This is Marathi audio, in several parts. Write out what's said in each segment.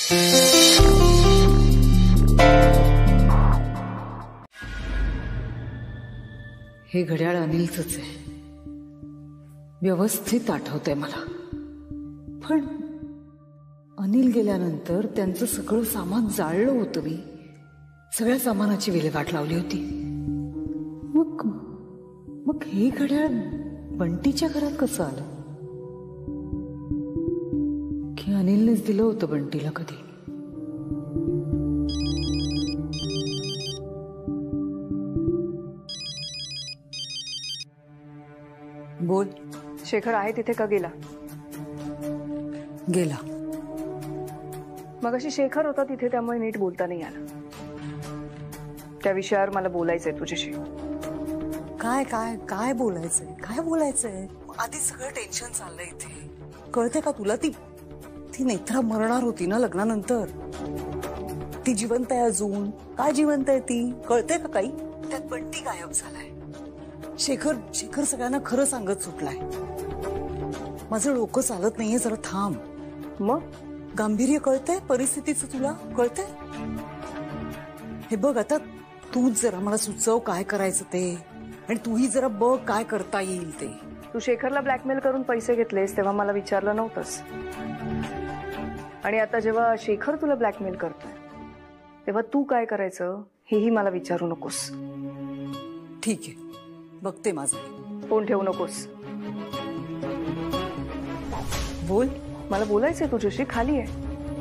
हे घड्याळ अनिलचंच आहे, व्यवस्थित आठवतंय मला. पण अनिल गेल्यानंतर त्यांचं सगळं सामान जाळलं होतं. मी सगळ्या सामानाची विल्हेवाट लावली होती. मग हे घड्याळ बंटीच्या घरात कसं आलं? की अनिलनेच दिलं होतं बंटीला कधी? बोल. शेखर आहे तिथे का गेला? गेला. मग अशी शेखर होता तिथे, त्यामुळे नीट बोलता नाही आलं. त्या विषयावर मला बोलायचंय तुझ्याशी. काय काय काय बोलायचंय? काय बोलायचंय? आधी सगळं टेन्शन चाललंय इथे. कळते का तुला? ती नेत्रा मरणार होती ना लग्नानंतर. ती जिवंत आहे अजून. काय जिवंत आहे ती? कळते का काही? त्यात बंटी गायब झालाय. शेखर सगळ्यांना खरं सांगत सुटलाय. माझं डोकं चालत नाहीये, जरा थांब. मग गांभीर्य कळतंय परिस्थितीचं? तुला कळतंय? हे बघ, आता तूच जरा मला सुचव काय करायचं ते, आणि तूही जरा बघ काय करता येईल ते. तू शेखरला ब्लॅकमेल करून पैसे घेतलेस तेव्हा मला विचारलं नव्हतंस, आणि आता जेव्हा शेखर तुला ब्लॅकमेल करतोय तेव्हा तू काय करायचं हेही मला विचारू नकोस. ठीक आहे, बघते माझं. फोन ठेवू नकोस. बोल. मला बोलायचंय तुझ्याशी. खाली आहे.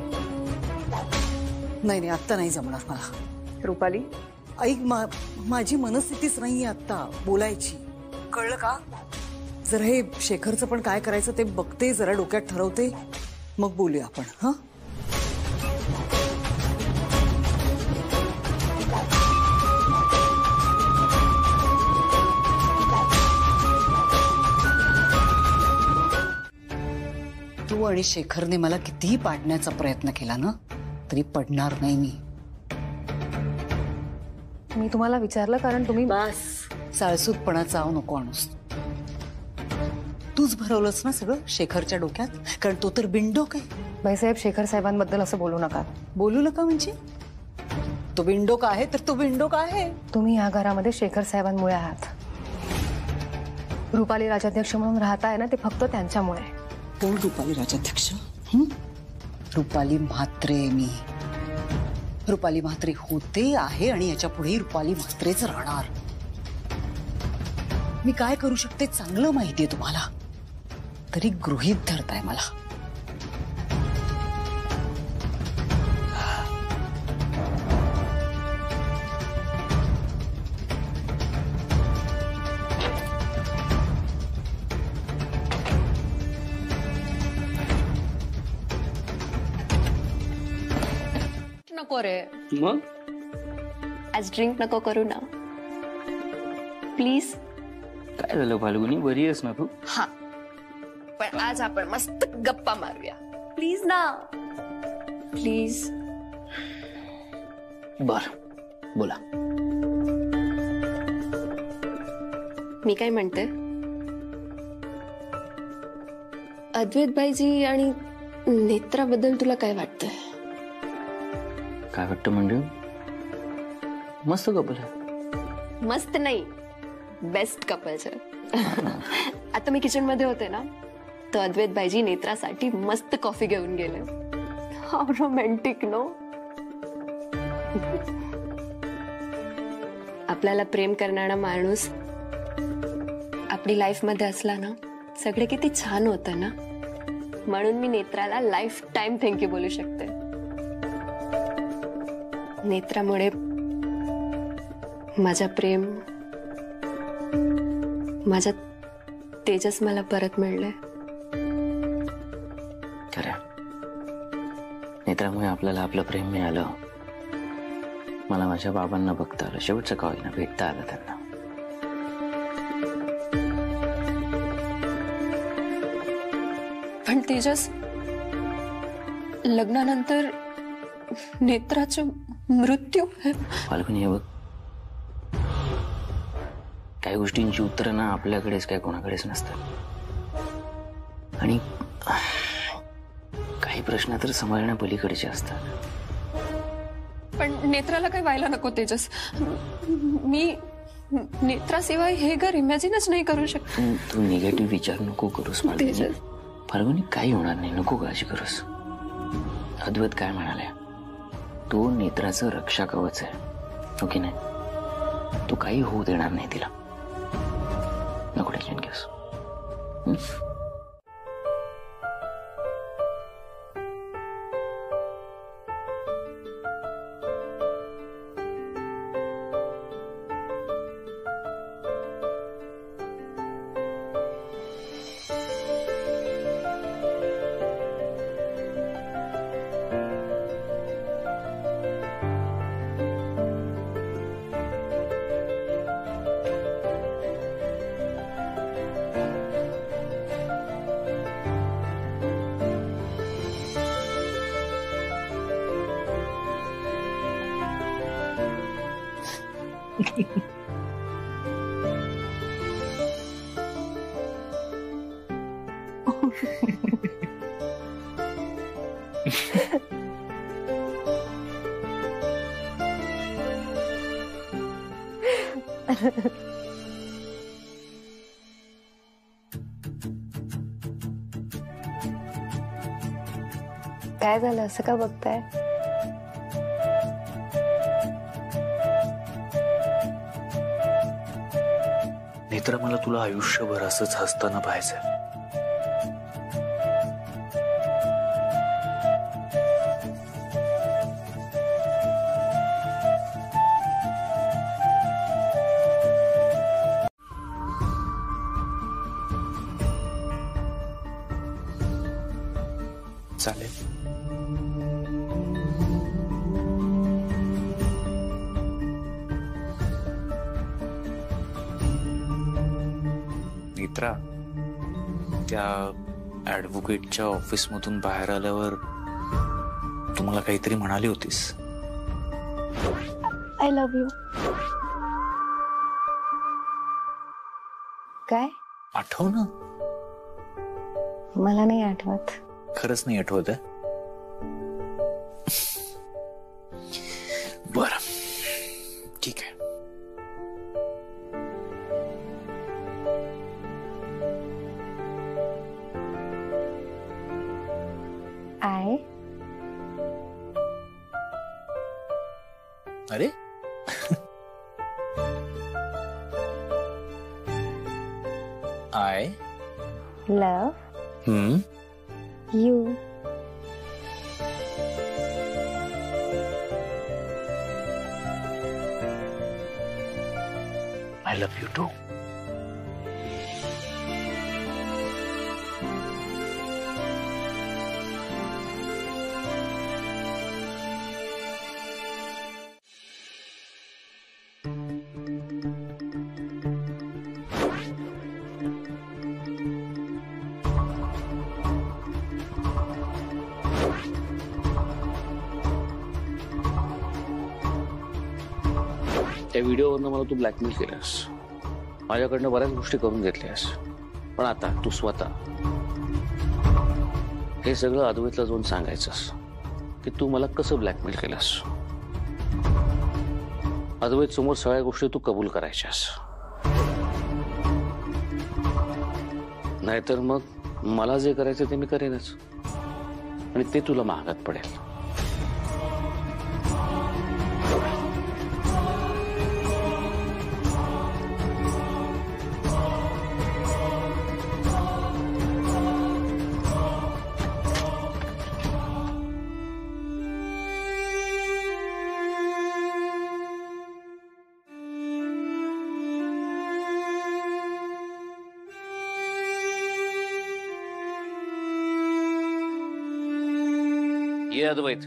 नाही आत्ता नाही जमणार मला. रुपाली ऐक, माझी मनस्थितीच नाहीये आत्ता बोलायची, कळलं का? जर हे शेखरचं पण काय करायचं ते बघते, जरा डोक्यात ठरवते, मग बोलूया आपण. हा, तू आणि शेखरने मला कितीही पाडण्याचा प्रयत्न केला ना, तरी पडणार नाही मी. मी तुम्हाला विचारलं कारण तुम्ही. बस, साळसूतपणाचा आव नको आणूस. तूच भरवलंस ना सगळं शेखरच्या डोक्यात, कारण तो तर बिनडोक आहे. बाईसाहेब, शेखर साहेबांबद्दल असं बोलू नका. बोलू नका म्हणजे? तो बिनडोक आहे तर तो बिनडोक आहे. तुम्ही या घरामध्ये शेखर साहेबांमुळे आहात. रुपाली राजाध्यक्ष म्हणून राहताय ना, ते फक्त त्यांच्यामुळे. कोण रुपाली राजाध्यक्ष? रुपाली म्हात्रे. मी रुपाली म्हात्रे होते, आहे, आणि याच्या पुढे रुपाली म्हात्रेच राहणार. मी काय करू शकते चांगलं माहितीये तुम्हाला, तरी गृहीत धरताय मला. नको रे. मग आज ड्रिंक नको करू ना प्लीज. काय झालं फाल्गुनी, बरी आहेस ना तू? हा, पण आज आपण मस्त गप्पा मारूया प्लीज ना, प्लीज. बर, बोला. मी काय म्हणते, अद्वैत भाईजी आणि नेत्राबद्दल तुला काय वाटतंय? काय वाटतं म्हणजे? मस्त कपल आहे. मस्त नाही, बेस्ट कपल्स आहे. आता मी किचन मध्ये होते ना, तर अद्वैत भाईजी नेत्रासाठी मस्त कॉफी घेऊन गेले. How romantic no. आपल्याला प्रेम करणारा माणूस आपली लाईफ मध्ये असला ना, सगळे किती छान होतं ना. म्हणून मी नेत्राला लाईफ टाइम थँक्यू बोलू शकते. नेत्रामुळे माझा प्रेम, माझा तेजस मला परत मिळले. खरं, नेत्रामुळे आपल्याला आपलं प्रेम मिळालं. मला माझ्या बाबांना बघता आलं, शेवटचं का होईना भेटता आलं त्यांना. पण तेजस, लग्नानंतर नेत्राचा मृत्यू. फाल्गुनी, हे बघ, काही गोष्टींची उत्तरं ना आपल्याकडेच काय कोणाकडेच नसतात. आणि काही प्रश्न तर समजण्या पलीकडचे असतात. पण नेत्राला काही व्हायला नको तेजस. मी नेत्राशिवाय हे घर इमॅजिनच नाही करू शकत. तू निगेटिव्ह विचार नको करूस मालकिनी. तेजस, फाल्गुनी काही होणार नाही, नको काळजी करूस. अद्वैत काय म्हणाले, तो नेत्राचं रक्षा कवच आहे, हो की नाही? तू काही होऊ देणार नाही तिला. नको टेन्शन घेऊस. काय झालं असं का बघताय? नेत्र, मला तुला आयुष्यभर असंच हसताना पाहायचंय. चालेल. नेत्रा, त्या ऍडव्होकेटच्या ऑफिस मधून बाहेर आल्यावर तुम्हाला काहीतरी म्हणाली होतीस. I love you. काय? आठव ना. मला नाही आठवत. खरंच नाही आठवत आहे? बरं, ठीक आहे. आय अरे I love you. I love you too. त्या व्हिडिओवरनं मला तू ब्लॅकमेल केलंस, माझ्याकडनं बऱ्याच गोष्टी करून घेतल्यास. पण आता तू स्वतः हे सगळं अद्वैतला जाऊन सांगायचंस की तू मला कसं ब्लॅकमेल केलंस. अद्वैत समोर सगळ्या गोष्टी तू कबूल करायच्यास, नाहीतर मग मला जे करायचं ते मी करेनच आणि ते तुला महागात पडेल. ये अद्वैत,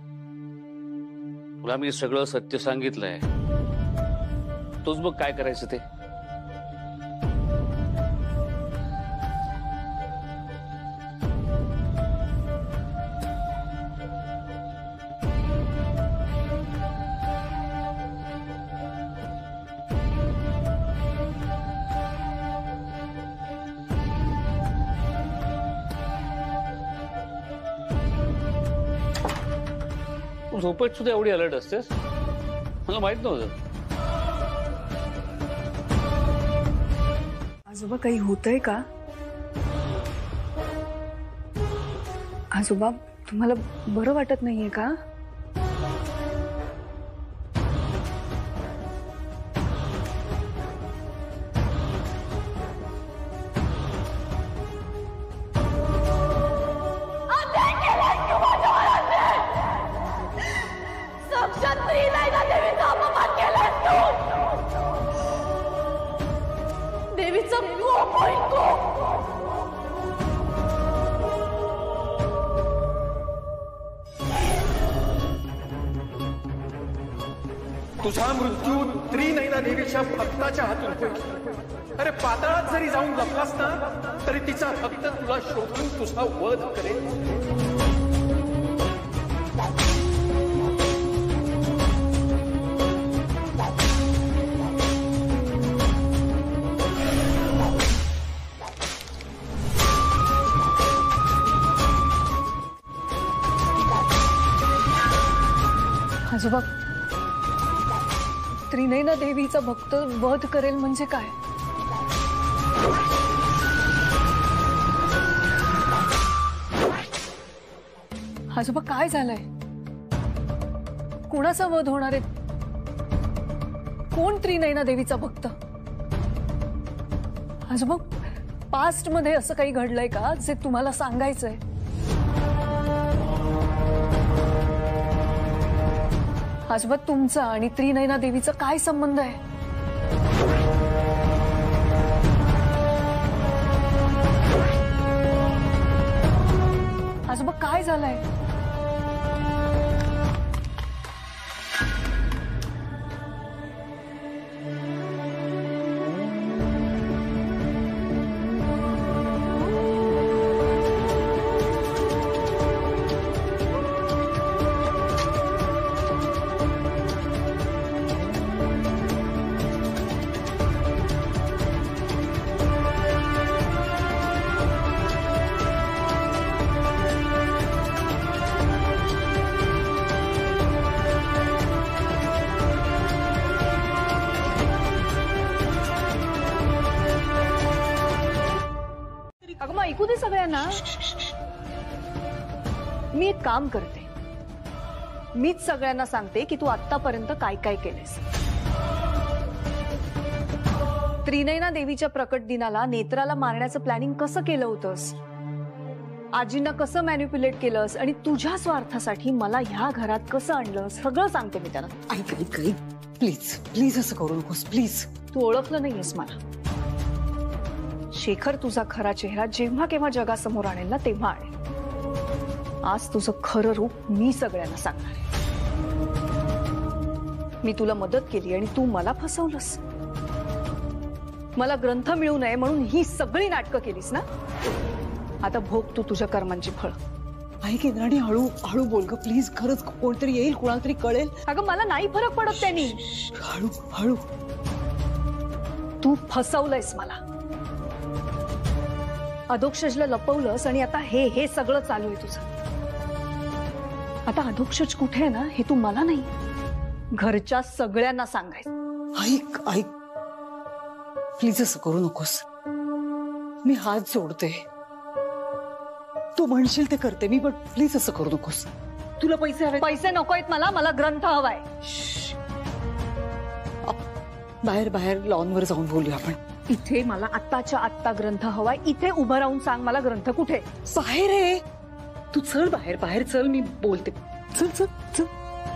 तुला मी सगळं सत्य सांगितलंय, तूच बघ काय करायचं ते. तू झोपेत सुद्धा एवढी अलर्ट असतेस? मला माहित नव्हतं. आजोबा काही होतंय का? आजोबा तुम्हाला बरं वाटत नाहीये का? तुझा मृत्यू त्रिनयना देवीच्या भक्ताच्या हातून होईल. अरे पाताळात जरी जाऊन लपलास ना तरी तिचा भक्त तुला शोधून तुझा वध करेल. आजोबा त्रिनयना देवीचा भक्त वध करेल म्हणजे काय? आजोबा काय झालंय? कोणाचा वध होणार आहे? कोण त्रिनयना देवीचा भक्त? आजोबा पास्ट मध्ये असं काही घडलंय का जे तुम्हाला सांगायचंय? आजोबा तुमचा आणि त्रिनयना देवीचा काय संबंध आहे? आजोबा काय झालंय? अगं मग ऐकू दे सगळ्यांना. मी एक काम करते, मीच सगळ्यांना सांगते की तू आतापर्यंत काय काय केलेस. त्रिनयना देवीच्या प्रकट दिनाला नेत्राला मारण्याचं प्लॅनिंग कसं केलं होतंस, आजींना कसं मॅन्युप्युलेट केलंस आणि तुझ्या स्वार्थासाठी मला ह्या घरात कसं आणलं सगळं सांगते मी त्यांना. ऐक ऐक ऐक प्लीज प्लीज असं करू नकोस प्लीज. तू ओळखलं नाहीयेस मला. शेखर तुझा खरा चेहरा जेव्हा केव्हा जगासमोर आणेल ना तेव्हा आणेल. आज तुझं खरं रूप मी सगळ्यांना सांगणार आहे. मी तुला मदत केली आणि तू मला फसवलंस. मला ग्रंथ मिळू नये म्हणून ही सगळी नाटकं केलीस ना. आता भोग तू तुझ्या कर्मांची फळ. ऐक इंद्राणी हळू हळू बोल ग प्लीज. खरंच कोणतरी येईल, कोणाला तरी कळेल. अगं मला नाही फरक पडत त्यांनी. हळू हळू. तू फसवलंयस मला, अधोक्षजला लपवलंस आणि आता हे हे सगळं चालू आहे तुझं. आता अधोक्षज कुठे आहे ना हे तू मला नाही घरच्या सगळ्यांना सांगायचं. ऐक ऐक प्लीज असं करू नकोस. मी हात जोडते, तू म्हणशील ते करते मी, पण प्लीज असं करू नकोस. तुला पैसे हवे? पैसे नकोयत मला. मला ग्रंथ हवाय. बाहेर बाहेर लॉनवर जाऊन बोलूया आपण. इथे मला आत्ताच्या आत्ता ग्रंथ हवाय. इथे उभं राहून सांग मला ग्रंथ कुठे. बाहेर आहे. तू चल बाहेर बाहेर चल, मी बोलते. चल चल चल.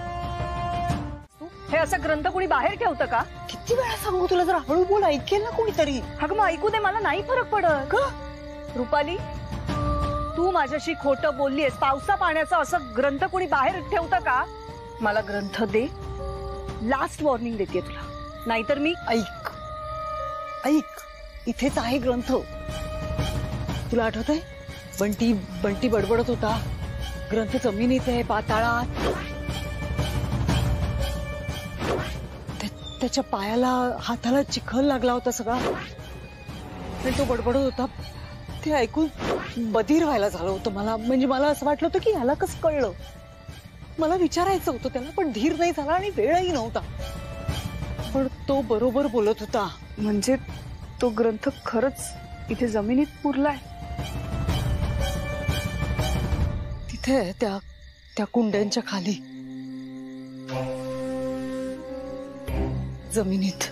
हे असं ग्रंथ कोणी बाहेर ठेवतं का? किती वेळा सांगू तुला, जरा हळू बोल, ऐकेल ना कोणीतरी. अगं मग ऐकू दे, मला नाही फरक पडत. रुपाली तू माझ्याशी खोटं बोललीयस. पावसा पाण्याचं असं ग्रंथ कोणी बाहेर ठेवतं का? मला ग्रंथ दे. लास्ट वॉर्निंग देते तुला, नाहीतर मी. ऐक ऐक इथेच आहे ग्रंथ. तुला आठवतंय बंटी बंटी बडबडत होता ग्रंथ जमिनीत आहे पाताळात. त्याच्या पायाला हाताला चिखल लागला होता सगळा आणि तो बडबडत होता. ते ऐकून बधीर व्हायला झालं होतं मला. म्हणजे मला असं वाटलं होतं की ह्याला कसं कळलं. मला विचारायचं होतं त्याला, पण धीर नाही झाला आणि वेळही नव्हता. पण तो बरोबर बोलत होता. म्हणजे तो ग्रंथ खरंच इथे जमिनीत पुरलाय? तिथे त्या कुंड्यांच्या खाली जमिनीत.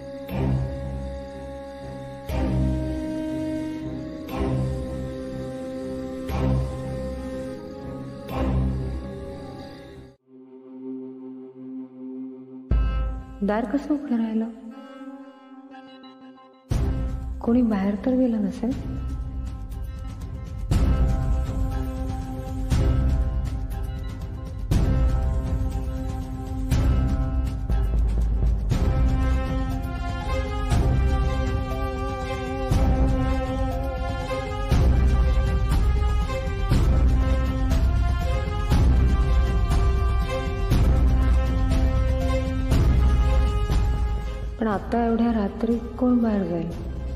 दार कसं उघडं राहिलं? कोणी बाहेर तर गेलं नसेल? पण आता एवढ्या रात्री कोण बाहेर जाईल?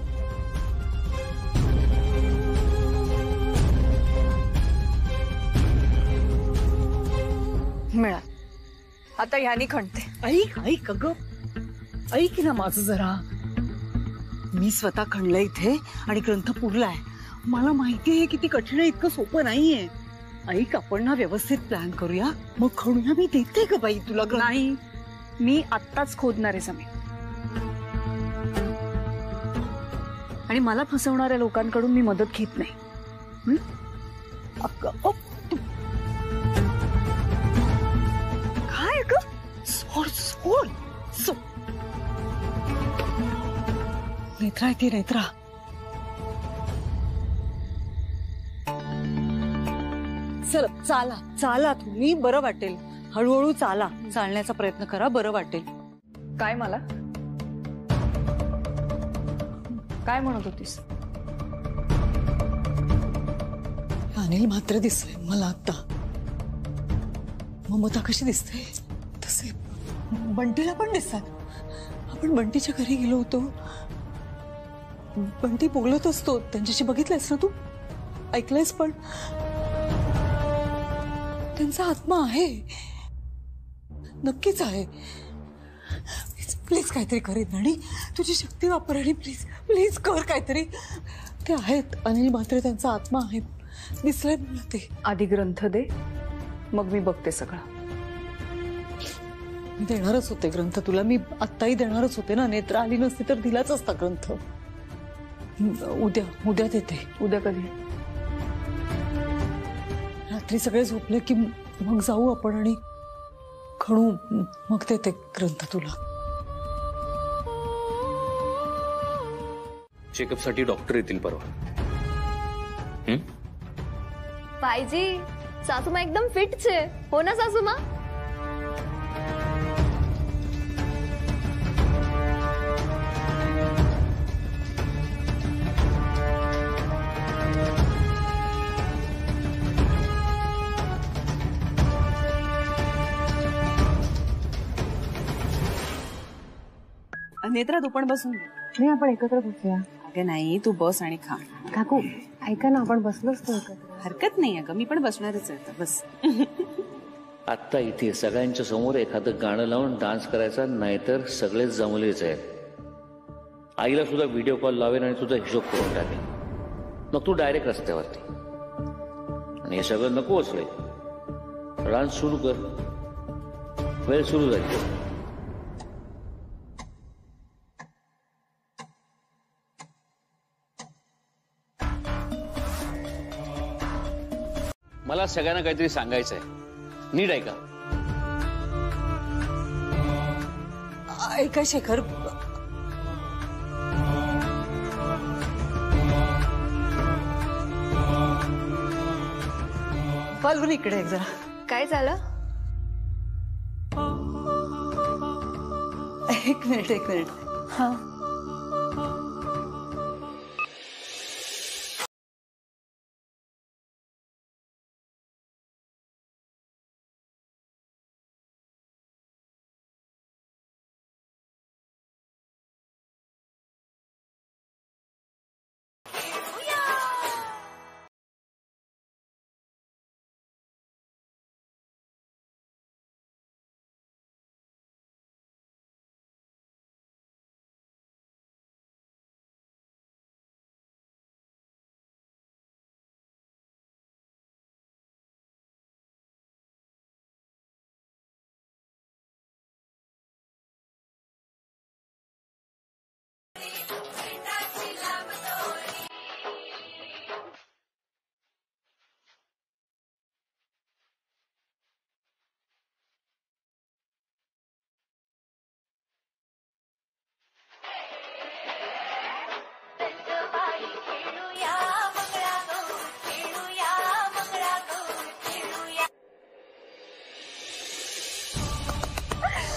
मिळा आता ह्यानी खणते. ऐक ग, ऐक ना माझं जरा. मी स्वतः खणलं इथे आणि ग्रंथ पुरलाय. मला माहिती आहे किती कठीण आहे, इतकं सोपं नाहीये. ऐक, आपण ना व्यवस्थित प्लॅन करूया, मग खणूया. मी देते ग बाई तुला. नाही, मी आत्ताच खोदणार आहे जमीन. आणि मला फसवणाऱ्या लोकांकडून मी मदत घेत नाही. काय ग? सोड. नेत्रा येते. नेत्रा, चल चाला तुम्ही, बरं वाटेल. हळूहळू चालण्याचा प्रयत्न करा, बरं वाटेल. काय मला काय म्हणत होतीस? अनिल मात्र दिसतोय मला आता. ममता कशी दिसते तसे बंटीला पण दिसतात. आपण बंटीच्या घरी गेलो होतो, बंटी बोलत असतो त्यांच्याशी. बघितलंयस ना तू? ऐकलंयस? पण त्यांचा आत्मा आहे, नक्कीच आहे. प्लीज काहीतरी करीत आणि तुझी शक्ती वापर आणि प्लीज कर काहीतरी. ते आहेत अनिल म्हात्रे, त्यांचा आत्मा आहे. दिसलंय मला ते. आधी ग्रंथ दे, मग मी बघते सगळं. मी देणारच होते ग्रंथ तुला. मी आत्ताही देणारच होते ना. नेत्रा आली नसती तर दिलाच असता ग्रंथ. उद्या देते. उद्या कधी? रात्री सगळे झोपले की मग जाऊ आपण आणि खणू, मग देते ग्रंथ तुला. चेकअप साठी डॉक्टर येतील परवा. पाहिजे. सासूमा एकदम फिट છે. हो ना सासूमा? नेत्रा, तू पण बसून घे. नाही, आपण एकत्र बसूया. अगं नाही, तू बस आणि खा. काकू ऐका ना, आपण बसलोच तो एकत्र. हरकत नाही अगं, मी पण बसणारच आहे आता. बस. आत्ता इथे सगळ्यांच्या समोर एखादं गाणं लावून डान्स करायचा, नाहीतर सगळेच जमलेच आहेत. आईला सुद्धा व्हिडिओ कॉल लावेन आणि तुझा हिशोब करून टाकेन. मग तू डायरेक्ट रस्त्यावरती. आणि हे सगळं नको असले. डान्स सुरू कर, वेळ सुरू झाली. मला सगळ्यांना काहीतरी सांगायचंय, नीट ऐका. ऐका शेखर, फाल्गुन इकडे एक जरा. काय झालं? एक मिनिट. हा.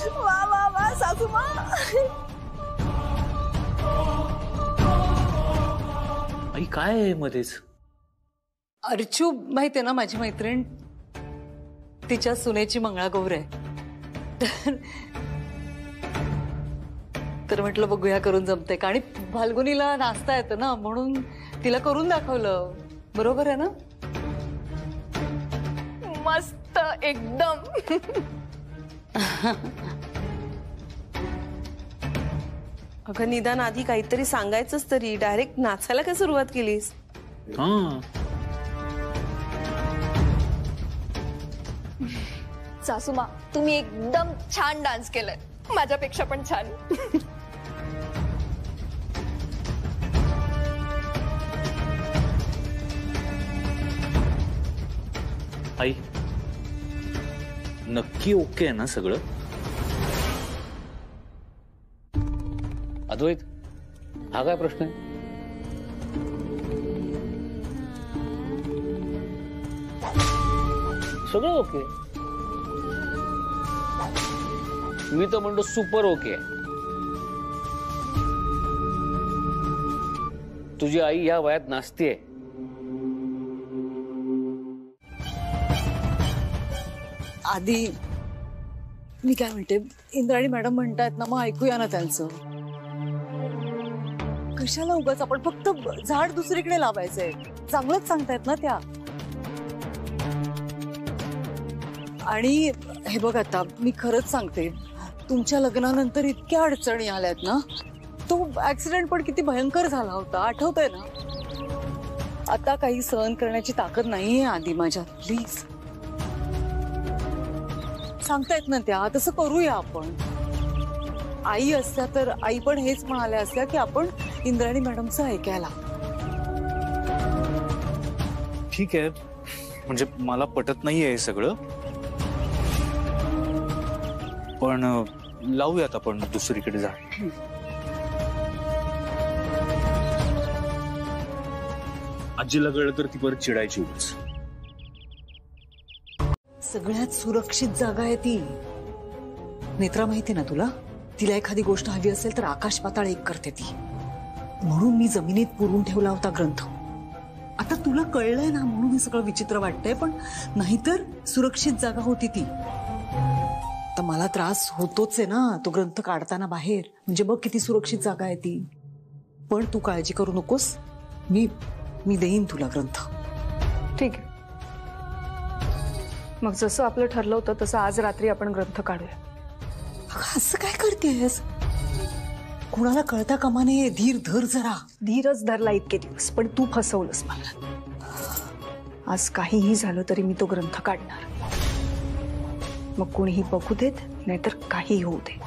वा वा वा सासूमा. आई काय आहे मध्येच? अर्चू माहितीये ना माझी मैत्रीण, तिच्या सुनेची मंगळागौर आहे. तर म्हटलं बघूया करून जमते का, आणि फाल्गुनीला नाचता येतं ना म्हणून तिला करून दाखवलं. बरोबर आहे ना? मस्त एकदम. अगं निदान आधी काहीतरी सांगायचंच तरी, डायरेक्ट नाचायला काय सुरुवात केलीस? हा सासूमा तुम्ही एकदम छान डान्स केलाय, माझ्यापेक्षा पण छान. आई नक्की ओके आहे ना सगळं? अद्वैत, हा काय प्रश्न आहे? सगळं ओके. मी तर म्हणतो सुपर ओके. तुझी आई या वयात नाचतेय. आधी मी काय म्हणते, इंद्राणी मॅडम म्हणतायत ना, मग ऐकूया ना त्यांचं. कशाला उगाच आपण फक्त झाड दुसरीकडे लावायचंय. चांगलंच सांगतायत ना त्या. आणि हे बघ आता मी खरंच सांगते, तुमच्या लग्नानंतर इतक्या अडचणी आल्यात ना. तो ऍक्सिडेंट पण किती भयंकर झाला होता, आठवतंय ना? आता काही सहन करण्याची ताकद नाहीये आधी माझ्यात. प्लीज सांगतायत ना त्या, तसं करूया आपण. आई असत्या तर आई पण हेच म्हणाल्या असत्या की आपण इंद्राणी मॅडमचं ऐकायला. ठीक आहे, म्हणजे मला पटत नाहीये हे सगळं, पण लावूयात आपण दुसरीकडे जा. आजीला कळलं तर ती परत चिडायची उगाच. सगळ्यात सुरक्षित जागा आहे ती. नेत्रा माहिती ना तुला, तिला एखादी गोष्ट हवी असेल तर आकाश पाताळ एक करते ती. म्हणून मी जमिनीत पुरून ठेवला होता ग्रंथ. आता तुला कळलंय ना म्हणून हे सगळं विचित्र वाटतंय, पण नाहीतर सुरक्षित जागा होती ती. तर मला त्रास होतोच आहे ना तो ग्रंथ काढताना बाहेर. म्हणजे बघ किती सुरक्षित जागा आहे ती. पण तू काळजी करू नकोस, मी देईन तुला ग्रंथ. ठीक आहे, मग जसं आपलं ठरलं होतं तसं आज रात्री आपण ग्रंथ काढूया. असं काय करतेस? कुणाला कळता कामा नये. धीर धर जरा. धीरच धरला इतके दिवस, पण तू फसवलंस मला. आज काहीही झालं तरी मी तो ग्रंथ काढणार. मग कोणीही बघू देत, नाहीतर काही होऊ दे.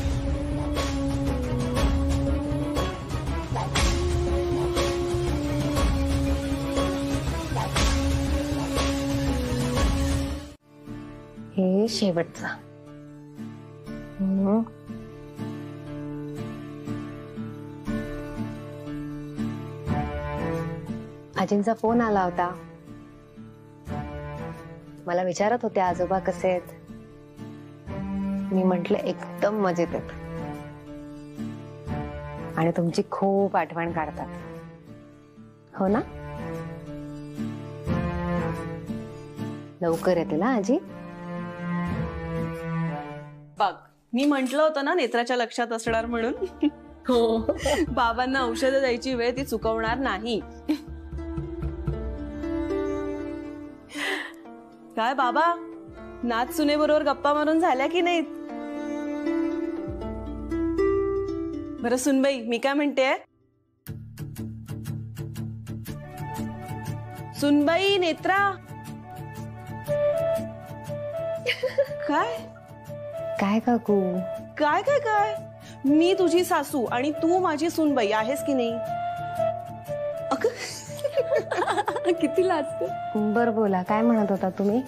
हे शेवटचा. आजींचा फोन आला होता. मला विचारत होते आजोबा कसे आहेत. मी म्हंटल एकदम मजेत आहेत आणि तुमची खूप आठवण काढतात. हो ना? लवकर येते ना आजी? बघ, मी म्हंटल होतं ना नेत्राच्या लक्षात असणार म्हणून. हो. बाबांना औषधं द्यायची वेळ ती चुकवणार नाही. काय बाबा, नाच सुनेबरोबर गप्पा मारून झाल्या की नाहीत? बरं सुनबाई, मी काय म्हणते, सुनबाई, नेत्रा, काय काय काकू? काय काय काय? मी तुझी सासू आणि तू माझी सुनबाई आहेस की नाही? किती लाजते. बर बोला, काय म्हणत होता तुम्ही?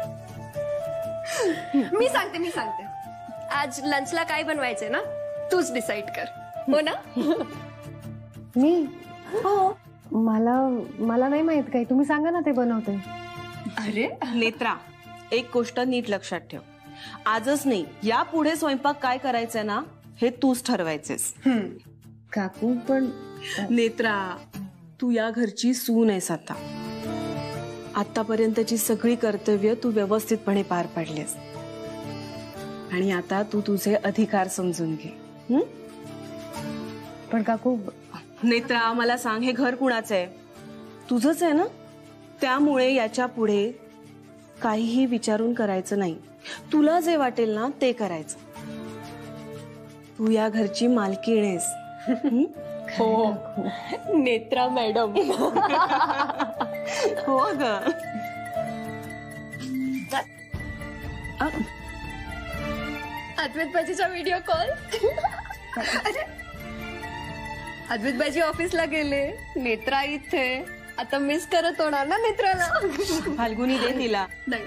मी सांगते. आज लंचला काय बनवायचंय ना तूच डिसाइड कर. हो ना? मी? हो. मला नाही माहित काही. तुम्ही सांगा ना, ते बनवते. अरे नेत्रा, एक गोष्ट नीट लक्षात ठेव. आजच नाही, या पुढे स्वयंपाक काय करायचंय ना हे तूच ठरवायचेस. काकू पण नेत्रा, तू या घरची सून आहेस आता. आतापर्यंतची सगळी कर्तव्य तू व्यवस्थितपणे पार पाडलीस आणि आता तू तुझे अधिकार समजून घे. पण काकू नेत्रा, मला सांग, हे घर कुणाचं आहे? तुझंच आहे ना. त्यामुळे याच्या पुढे काहीही विचारून करायचं नाही. तुला जे वाटेल ना ते करायचं. तू या घरची मालकीण आहेस. हो नेत्रा मॅडम. हो ग. अद्वैत बाजीचा व्हिडिओ कॉल. अद्वैत बाजी ऑफिसला गेले, नेत्रा इथे. आता मिस करत होणार ना नेत्राला. फाल्गुनी दे तिला. नाही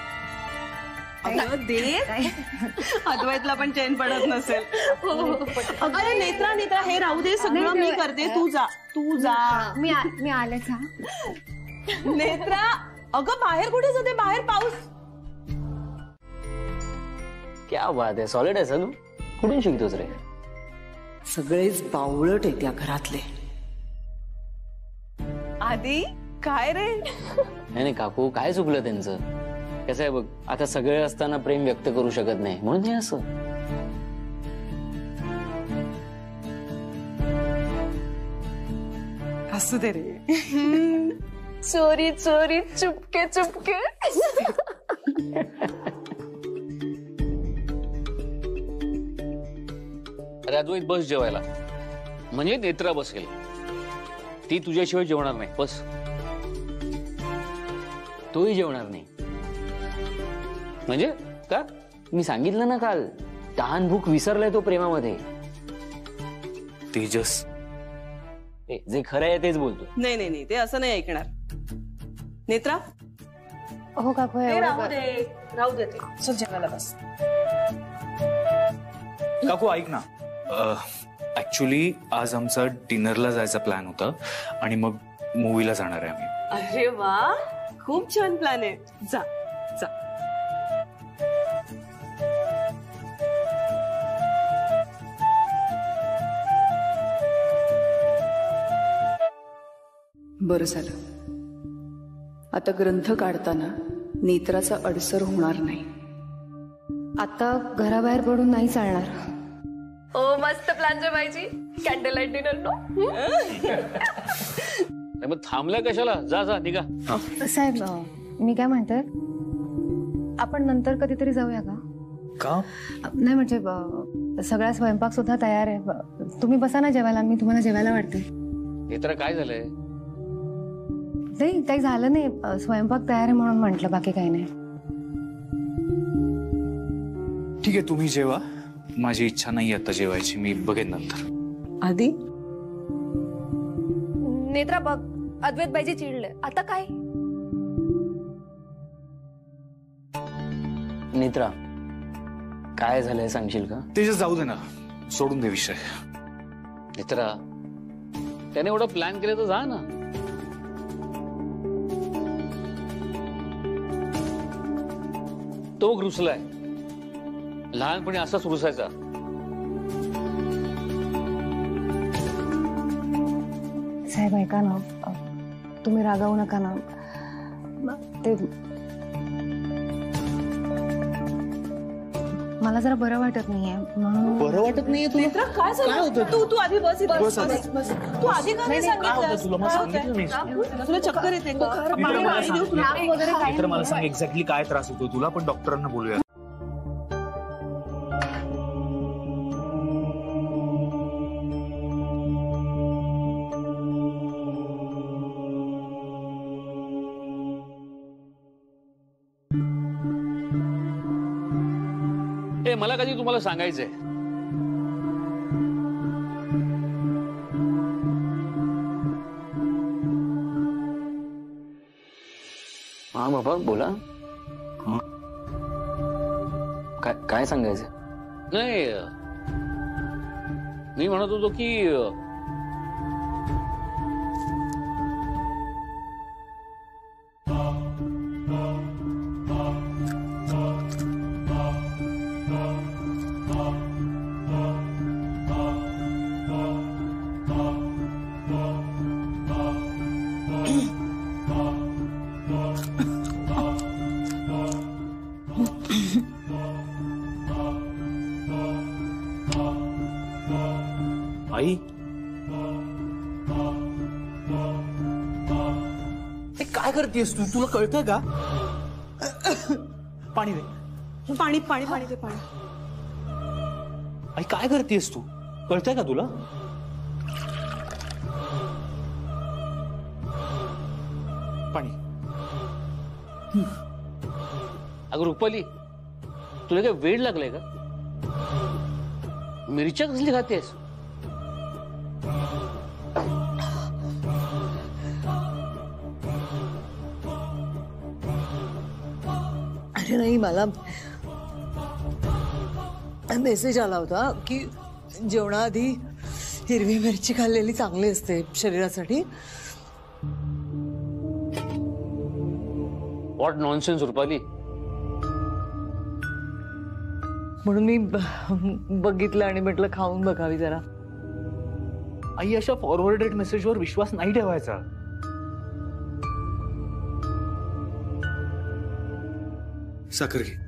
अगं दे. अद्वैतला पण चैन पडत नसेल. अरे नेत्रा नेत्रा, हे राहू दे, सगळं मी करते. तू जा, तू जा. मी आलेच. नेत्रा अगं बाहेर कुठे जाते? बाहेर पाऊस. क्या बात आहे, सॉलिड आहे तू. कुठून शिकतोस रे? सगळेच बावळट आहे त्या घरातले. आधी काय रे? नाही काकू, काय चुकलं त्यांचं? कसं आहे बघ, आता सगळे असताना प्रेम व्यक्त करू शकत नाही म्हणून हे असं. असू दे रे. चोरी चोरी चुपके चुपके. अरे अद्वैत, बस जेवायला. म्हणजे नेत्रा बसेल, ती तुझ्याशिवाय जेवणार नाही. बस. तोही जेवणार नाही म्हणजे का? मी सांगितलं ना काल, तहान भूक विसरलाय तो प्रेमामध्ये. तेजस, जे खरं आहे तेच बोलतो. नाही नाही नाही, ते असं नाही ऐकणार. नेत्रा. हो काकू, राहू दे, राहू दे. चल जेवायला बस. काकू ऐक ना, ऍक्च्युली आज आमचा डिनरला जायचा प्लॅन होता आणि मग मूवीला जाणार आहे आम्ही. अरे वा, खूप छान प्लॅन आहे. जा जा. बरं झालं, आता ग्रंथ काढताना नेत्राचा अडसर होणार नाही. आता घराबाहेर पडून नाही चालणार. ओ मस्त प्लॅन जे पाहिजे. Candle light dinner no. मग थांबल्या कशाला? जा जा, निघा. साहेब, मी काय म्हणते, आपण नंतर कधीतरी जाऊया का? का? नाही म्हणजे सगळा स्वयंपाक सुद्धा तयार आहे. तुम्ही बसा ना जेवायला, मी तुम्हाला जेवायला वाटते. नेत्रा, काय झालंय? नाही काही झालं नाही, स्वयंपाक तयार आहे म्हणून म्हटलं, बाकी काही नाही. ठीक आहे, तुम्ही जेवा. माझी इच्छा नाही आता जेवायची, मी बघेन नंतर. आधी नेत्रा बघ, अद्वैत बाईजी चिडले. आता काय? नेत्रा, काय झालंय सांगशील का? तेजस, जाऊ दे ना, सोडून दे विषय. नेत्रा, त्याने एवढं प्लॅन केलं तर जा ना. तो रुसलाय, लहानपणी असाच रुसायचा. साहेब ऐका ना, तुम्ही रागावू नका ना. ते मला जरा बरं वाटत नाहीये म्हणून. बरं वाटत नाहीये तुला? नेत्रा, काय झालं? तू आधी बस. तू आधी का नाही सांगितलं? तुला सांगितलं नाही. तुला चक्कर येते का? तर मला सांग, एक्झॅक्टली काय त्रास होतो तुला? पण डॉक्टरांना बोलूया. मला कधी तुम्हाला सांगायचंय. हा बाबा, बोला. काय सांगायचं? नाही, मी म्हणत होतो की आई काय करतेस तू? तुला कळतंय का? पाणी दे. पाणी पाणी पाणी ते पाणी. आई काय करतेस तू? कळतंय का तुला? पाणी. अगं रुपाली, तुला काय वेळ लागलाय का? मिरच्या कसली खातेस? अरे नाही, मला मेसेज आला होता की जेवणाआधी हिरवी मिरची खाल्लेली चांगली असते शरीरासाठी. What nonsense Rupali. म्हणून मी बघितलं आणि म्हटलं खाऊन बघावी जरा. आई अशा फॉरवर्डेड मेसेजवर विश्वास नाही ठेवायचा. साखर घे.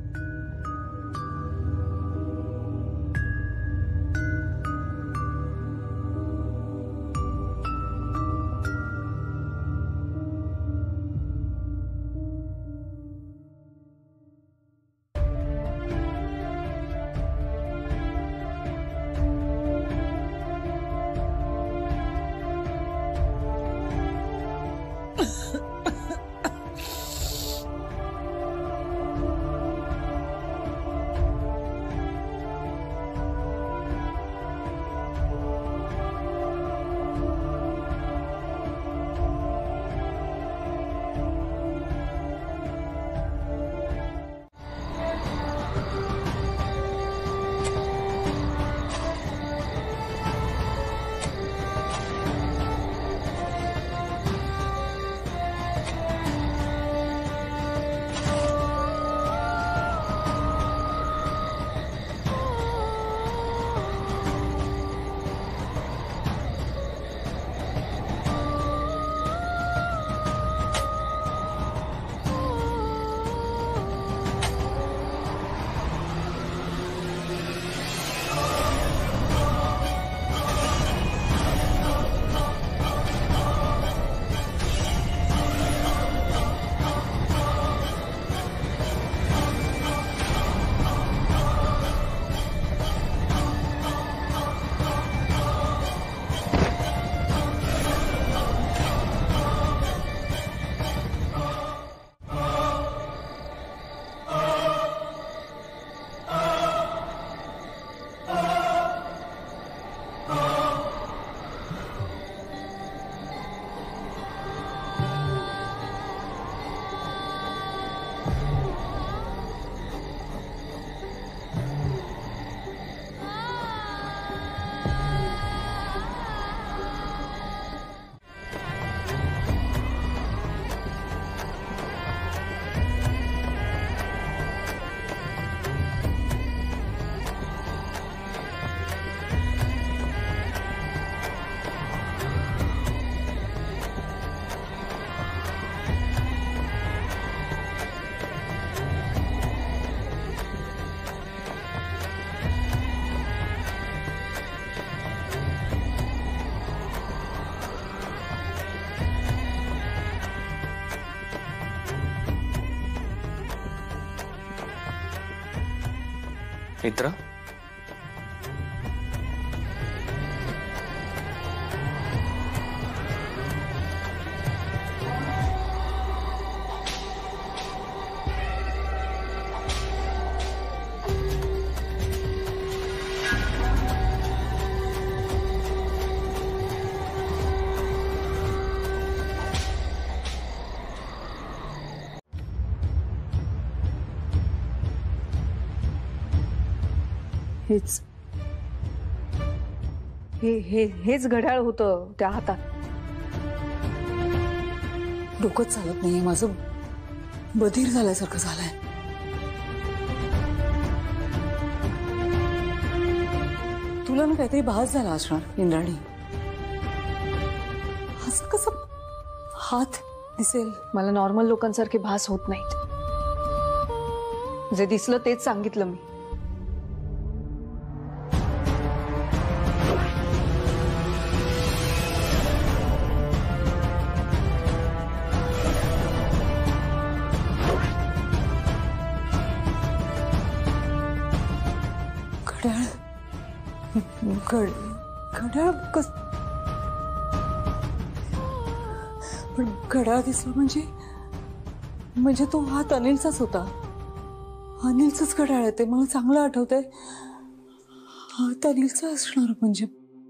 नेत्रा, हेच घड्याळ होतं त्या हातात. डोकंच चालत नाहीये माझं. बधीर झाल्यासारखं झालंय. तुला ना काहीतरी भास झाला असणार इंद्राणी. असं कसं हात दिसेल? मला नॉर्मल लोकांसारखे भास होत नाहीत. जे दिसलं तेच सांगितलं मी. घड्याळ घड्याळ कस पण घड्याळ दिसलं म्हणजे तो हात अनिलचाच होता. अनिलचंच घड्याळ आहे ते मला चांगलं आठवतंय. हात अनिलचा असणार म्हणजे.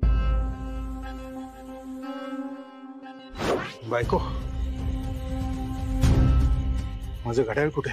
बायको माझं घड्याळ कुठे?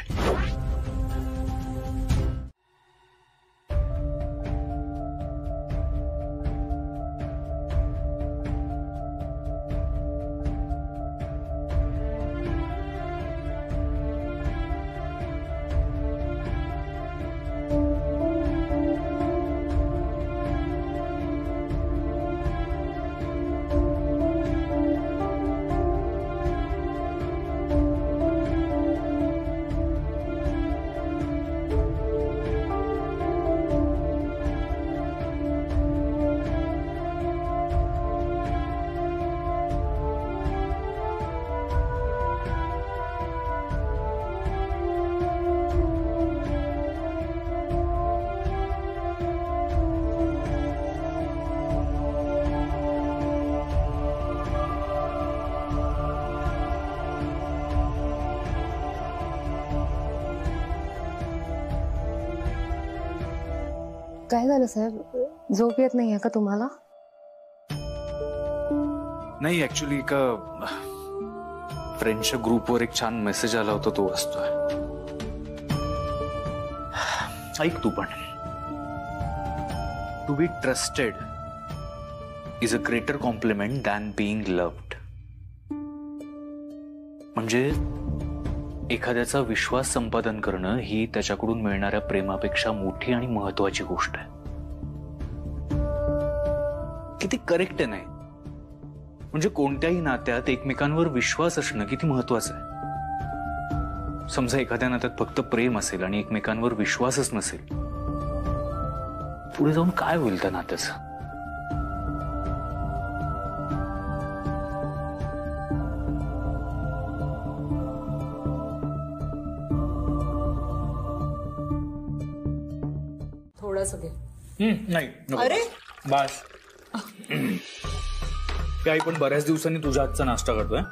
काय झालं साहेब? झोप येत नाहीये का तुम्हाला? नाही, ऍक्च्युली एका फ्रेंडच्या ग्रुपवर एक छान मेसेज आला होता, तो वाचतोय. ऐक तू पण. To be trusted is a greater compliment than being loved. म्हणजे एखाद्याचा विश्वास संपादन करणं ही त्याच्याकडून मिळणाऱ्या प्रेमापेक्षा मोठी आणि महत्वाची गोष्ट आहे. किती करेक्ट आहे नाही? म्हणजे कोणत्याही नात्यात एकमेकांवर विश्वास असणं किती महत्वाचं आहे. समजा एखाद्या नात्यात फक्त प्रेम असेल आणि एकमेकांवर विश्वासच नसेल, पुढे जाऊन काय होईल त्या नात्याचं? नाही अरे बस. आई पण बऱ्याच दिवसांनी तुझ्या हातचा नाश्ता करतोय.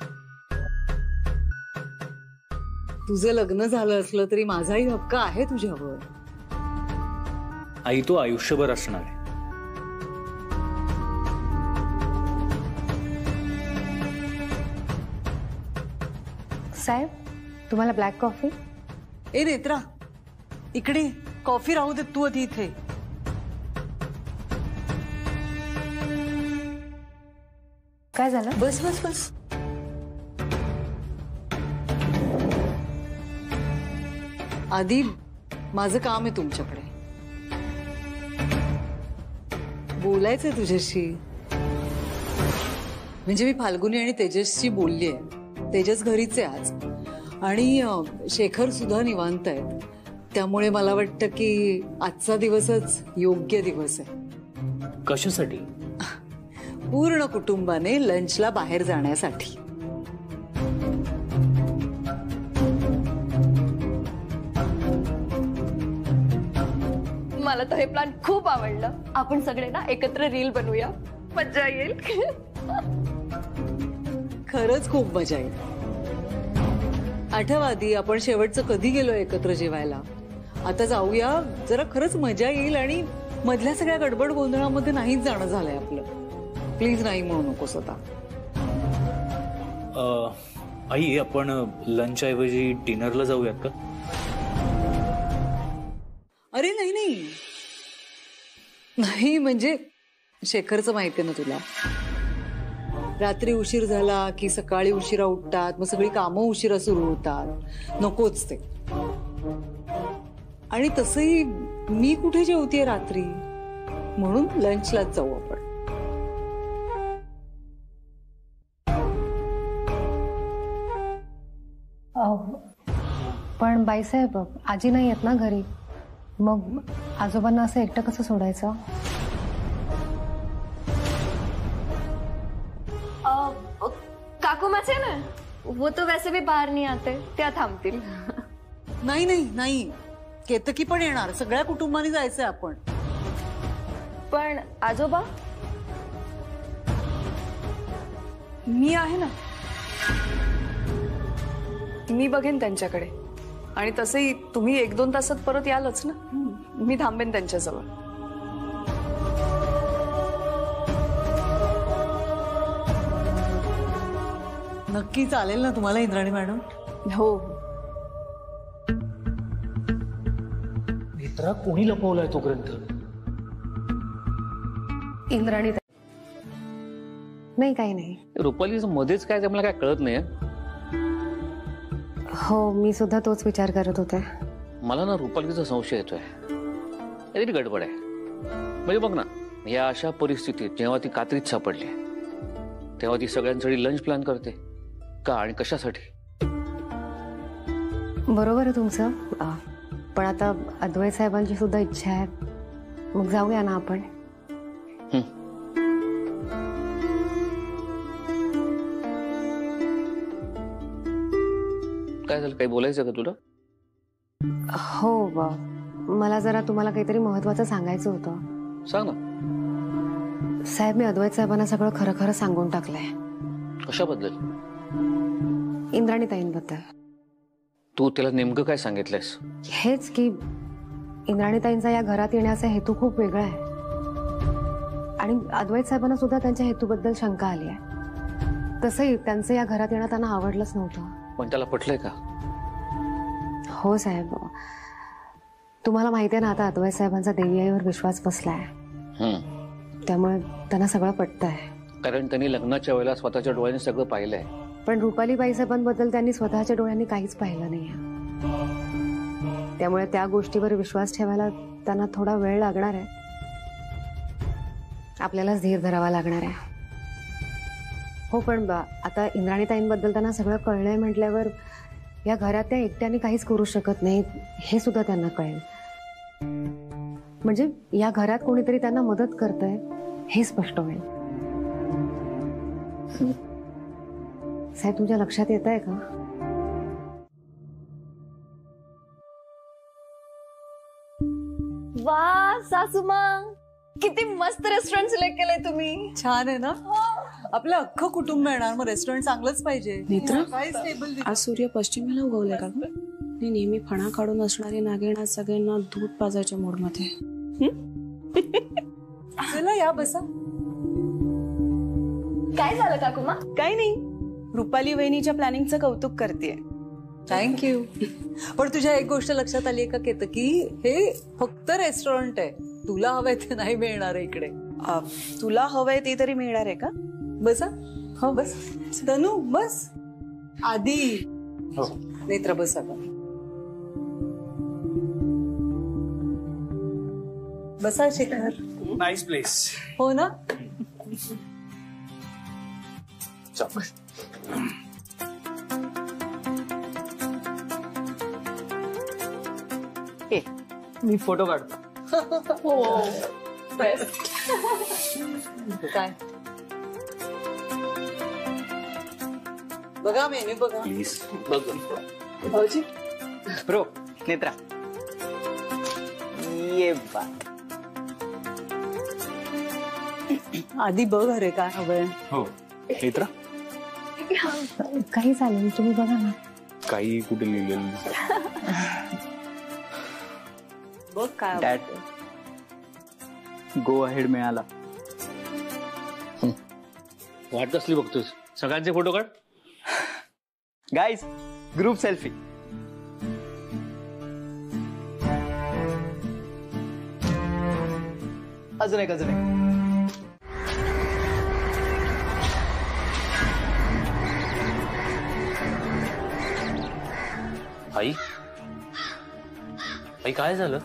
तुझं लग्न झालं असलं तरी माझाही हक्क आहे तुझ्यावर. आई तो आयुष्यभर असणार आहे. साहेब, तुम्हाला ब्लॅक कॉफी? ए नेत्रा, इकडे. कॉफी राहू दे, तू आधी इथे. काय झालं? बस बस बस. आधी माझं काम आहे तुमच्याकडे. बोलायचंय तुझ्याशी. म्हणजे मी फाल्गुनी आणि तेजसशी बोलली आहे. तेजस घरीच आहे आज आणि शेखर सुद्धा निवांत आहेत. त्यामुळे मला वाटतं की आजचा दिवसच योग्य दिवस आहे. कशासाठी? पूर्ण कुटुंबाने लंचला बाहेर जाण्यासाठी. मला तर हे प्लॅन खूप आवडलं. आपण सगळे ना एकत्र रील बनवूया, मजा येईल. खरंच खूप मजा येईल. आठव आधी आपण शेवटचं कधी गेलो एकत्र जेवायला. आता जाऊया, जरा खरंच मजा येईल आणि मधल्या सगळ्या गडबड गोंधळामध्ये नाहीच जाणं झालंय आपलं. प्लीज नाही म्हणू नकोस आता. आई, आपण लंच ऐवजी डिनरला जाऊयात का? अरे नाही नाही नाही, म्हणजे शेखरचं माहितीये ना तुला. रात्री उशीर झाला की सकाळी उशिरा उठतात, मग सगळी कामं उशिरा सुरू होतात. नकोच ते. आणि तसंही मी कुठे जेवतेय रात्री, म्हणून लंचलाच जाऊ आपण. पण बाईसाहेब, आजी नाही येत ना घरी, मग आजोबांना असं एकटं कसं सोडायचं? काकू माझे ना, वो तो वैसे भी बाहेर नहीं आते, त्या थांबतील. नाही नाही नाही, केतकी पण येणार. सगळ्या कुटुंबाने जायचंय आपण. पण आजोबा, मी आहे ना, मी बघेन त्यांच्याकडे. आणि तसंही तुम्ही 1-2 तासात परत यालच ना, मी थांबेन त्यांच्याजवळ. नक्की चालेल ना तुम्हाला इंद्राणी मॅडम? हो. नेत्रा, कोणी लपवलाय तो ग्रंथ? इंद्राणी नाही, काही नाही. रुपालीचं मध्येच काय ते मला काय कळत नाही. हो, मी सुद्धा तोच विचार करत होते. मला ना रुपालीचा संशय येतोय. काहीतरी गडबड आहे. म्हणजे बघ ना, या अशा परिस्थितीत जेव्हा ती कात्रीत सापडली तेव्हा ती सगळ्यांसाठी लंच प्लॅन करते का आणि कशासाठी? बरोबर आहे तुमचं. पण आता अद्वैत साहेबांची सुद्धा इच्छा आहे, मग जाऊया ना आपण. काय झालं, काही बोलायचं का तुला? हो, मला जरा तुम्हाला काहीतरी महत्वाचं सांगायचं होतं. सांग ना. साहेब, मी अद्वैत साहेबांना सगळं खरं खरं सांगून टाकलंय. कशाबद्दल? इंद्राणी ताईंबद्दल. तू त्याला नेमकं काय सांगितलंयस? हेच की इंद्राणी ताईंचा या घरात येण्याचा हेतू खूप वेगळा आहे आणि अद्वैत साहेबांना सुद्धा त्यांच्या हेतूबद्दल शंका आली आहे. तसंही त्यांचं या घरात येणं त्यांना आवडलंच नव्हतं. पण त्याला पटलंय का? हो साहेब, तुम्हाला माहिती आहे ना, आता अद्वैत साहेबांचा देवी आईवर विश्वास बसलाय. त्यामुळे त्यांना सगळं पटतंय. कारण त्यांनी लग्नाच्या वेळेला स्वतःच्या डोळ्यांनी सगळं पाहिलंय. पण रुपालीबाई साहेबांबद्दल त्यांनी स्वतःच्या डोळ्यांनी काहीच पाहिलं नाहीये. त्यामुळे त्या गोष्टीवर विश्वास ठेवायला त्यांना थोडा वेळ लागणार आहे. आपल्यालाच धीर धरावा लागणार आहे. हो, पण आता इंद्राणी ताईंबद्दल त्यांना सगळं कळलंय म्हटल्यावर या घरात त्या एकट्याने काहीच करू शकत नाही हे सुद्धा त्यांना कळेल. म्हणजे या घरात कोणीतरी त्यांना मदत करतंय हे स्पष्ट होईल. साहेब, तुमच्या लक्षात येत आहे का? वा सासूमा, किती मस्त रेस्टॉरंट सिलेक्ट केलंय तुम्ही. छान आहे ना? आपलं अख्खं कुटुंब येणार, मग रेस्टॉरंट चांगलंच पाहिजे. नेत्रा, टेबल आज सूर्य पश्चिमेला उगवले का? नेहमी फणा काढून असणारी नागिण आज सगळ्यांना दूध पाजायच्या मूडमध्ये. चला या, बसा. काय झालं काकूमा? काही नाही, रुपाली वहिनीच्या प्लॅनिंगचं कौतुक करतेय. थँक्यू. पण तुझ्या एक गोष्ट लक्षात आली आहे का केत, की हे फक्त रेस्टॉरंट आहे, तुला हवंय ते नाही मिळणार आहे इकडे. तुला हवंय ते तरी मिळणार आहे का? बसा. हो बस. तनू बस. आधी नेत्रा बसा. बसा शेखर. Nice place. हो ना? मी फोटो काढतो. हो, बेस्ट. काय बघा, मेन्यू बघा प्लीज. बघ भाऊजी. प्रो नेत्रा, ये बा. आधी बघ अरे काय हवंय. हो नेत्रा, काही चालेल, तुम्ही बघा ना. काही कुठे लिहिलेलं बघ काय. डॅड, गो अहेड मिळाला. वाट कसली बघतोस? सगळ्यांचे फोटो काढ. Guys, group selfie. अजून एक. आई, आई काय झालं?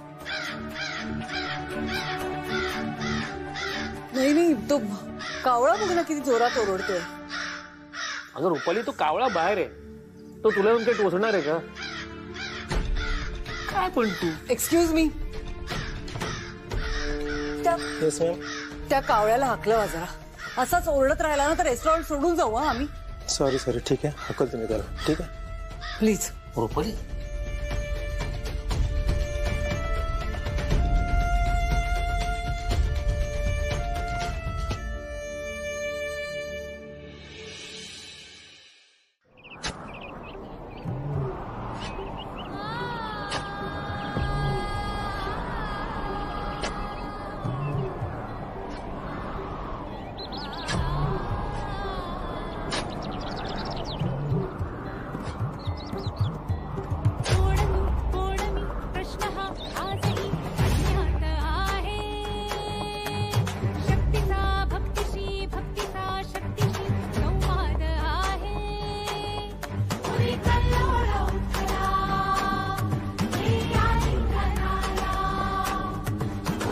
नाही, तो कावळा बघ ना किती जोरात ओरडतोय. अगं रुपाली, तो कावळा बाहेर आहे, तो तुला येऊन काही टोचणार आहे का? काय पण तू. Excuse me. त्या कावळ्याला हाकलं जरा. असाच ओरडत राहिला ना तर रेस्टॉरंट सोडून जाऊ आम्ही. सॉरी, ठीक आहे, हकलतो मी त्याला. ठीक आहे, प्लीज. रुपाली,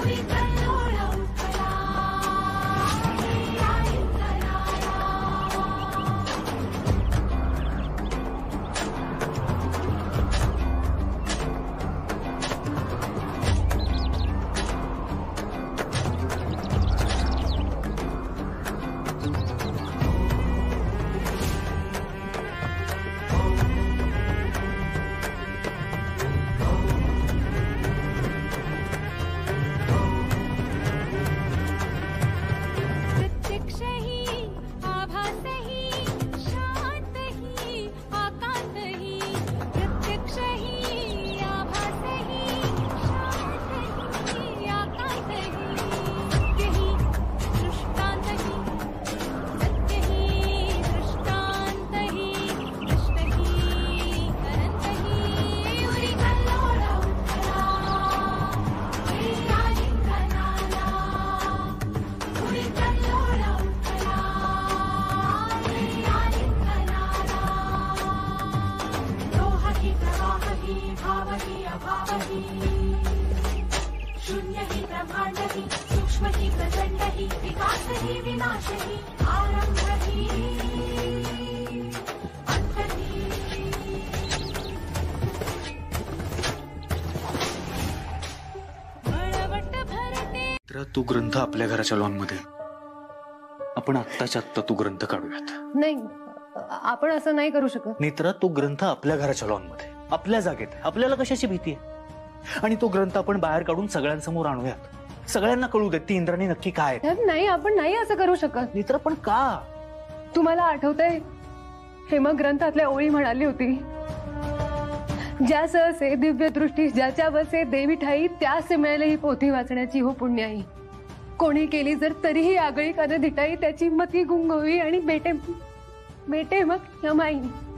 तो ग्रंथ आपल्या घराच्या लॉन मध्ये, आपण आत्ताच्या आत्ता तो ग्रंथ काढूयात. नाही, आपण असं नाही करू शकत. नेत्रा, तो ग्रंथ आपल्या घराच्या लॉन मध्ये, आपल्या जागेत, आपल्याला कशाची भीती आहे? आणि तो ग्रंथ आपण बाहेर काढून सगळ्यांसमोर आणूयात, सगळ्यांना कळू देत ती इंद्राणी नक्की काय. नाही, आपण नाही असं करू शकत. नेत्रा, पण का? तुम्हाला आठवतंय हेमा ग्रंथातल्या ओळी म्हणाली होती, ज्या सहसे दिव्य दृष्टी ज्याच्या बसे देवी ठाई, त्यास मिळेल ही पोथी वाचण्याची हो पुण्याई. कोणी केली जर तरीही आगळी कान धिटाई, त्याची मती गुंगोवी आणि बेटे बेटे मग यमाई.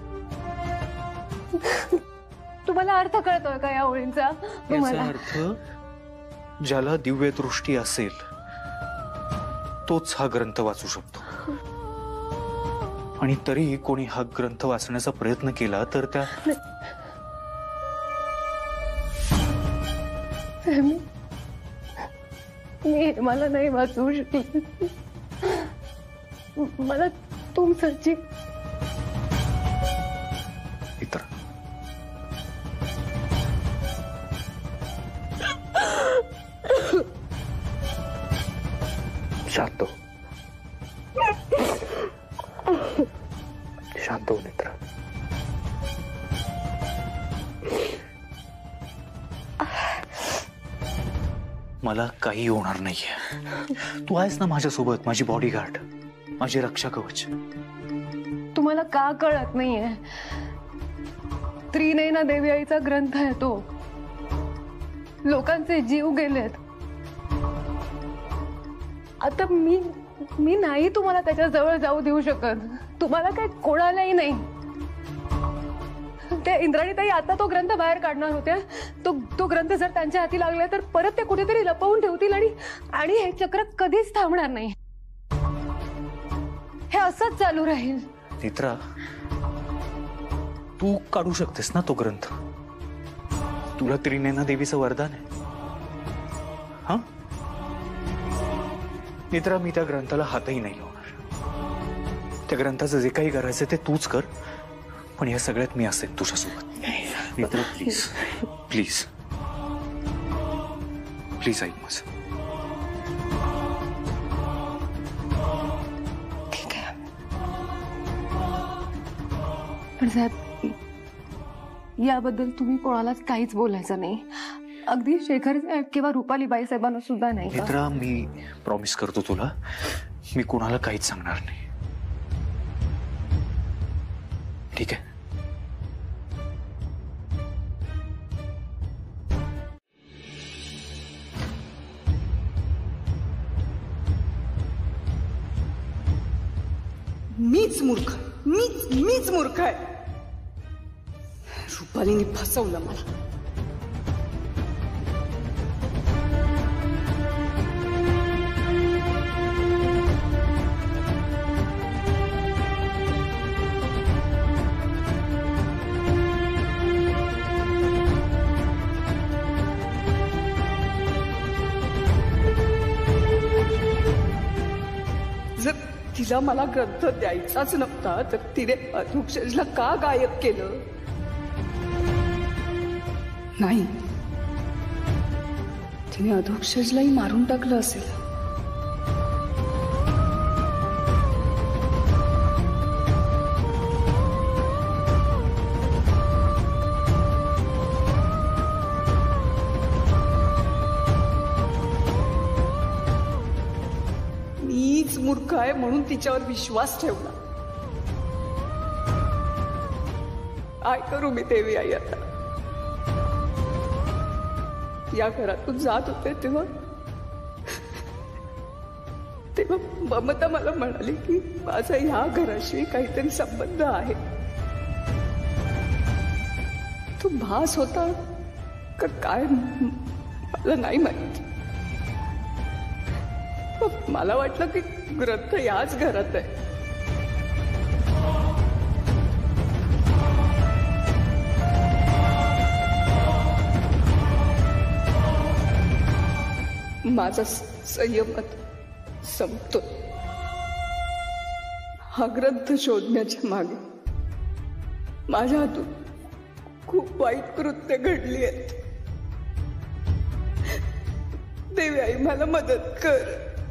तुम्हाला अर्थ कळतोय का या ओळींचा? याचा अर्थ, ज्याला दिव्य दृष्टी असेल तोच हा ग्रंथ वाचू शकतो. आणि तरीही कोणी हा ग्रंथ वाचण्याचा प्रयत्न केला तर त्या मी मला नाही वाचवू शकले. मला तुमची इतर शांत हो, शांत हो नेत्रा. मला काही होणार नाहीये. तू आहेस ना माझ्यासोबत, माझी बॉडीगार्ड, माझी रक्षा कवच. तुम्हाला का कळत नाहीये? त्रिनयना देवी आईचा ग्रंथ आहे तो. लोकांचे जीव गेलेत. आता मी नाही तुम्हाला त्याच्या जवळ जाऊ देऊ शकत. तुम्हाला काय कोणालाही नाही. त्या इंद्राणीताई आता तो ग्रंथ बाहेर काढणार होत्या. तो ग्रंथ जर त्यांच्या हाती लागला तर परत ते कुठेतरी लपवून ठेवतील आणि हे चक्र कधीच थांबणार नाही. हे असंच चालू राहील. नेत्रा, तू काढू शकतेस ना तो ग्रंथ. तुला त्रिनयना देवीचं वरदान आहे. हा नेत्रा, मी त्या ग्रंथाला हातही नाही लावणार. त्या ग्रंथाचं जे काही करायचं ते तूच कर, पण या सगळ्यात मी असेन तुझ्यासोबत. नेत्रा, प्लीज प्लीज प्लीज ऐक माझं. ठीक आहे. पण साहेब, याबद्दल तुम्ही कोणालाच काहीच बोलायचं नाही. अगदी शेखर साहेब किंवा रुपालीबाई साहेबांना सुद्धा नाही. नेत्रा, मी प्रॉमिस करतो तुला, मी कोणाला काहीच सांगणार नाही. ठीक आहे? मीच मूर्ख आहे. रुपालीने फसवलं मला. तिला मला ग्रंथ द्यायचाच नव्हता तर तिने अधोक्षजला का गायब केलं? नाही, तिने अधोक्षजलाही मारून टाकलं असेल. मीच मूर्ख आहे म्हणून तिच्यावर विश्वास ठेवला. काय करू मी देवी आई आता? या घरातून जात होते तेव्हा ममता मला म्हणाली की माझा ह्या घराशी काहीतरी संबंध आहे. तो भास होता का काय मला नाही माहित. मला वाटलं की ग्रंथ याच घरात आहे. माझा संयम संपतो. हा ग्रंथ शोधण्याच्या मागे माझ्या हातून खूप वाईट कृत्य घडली आहेत. देवी आई मला मदत कर.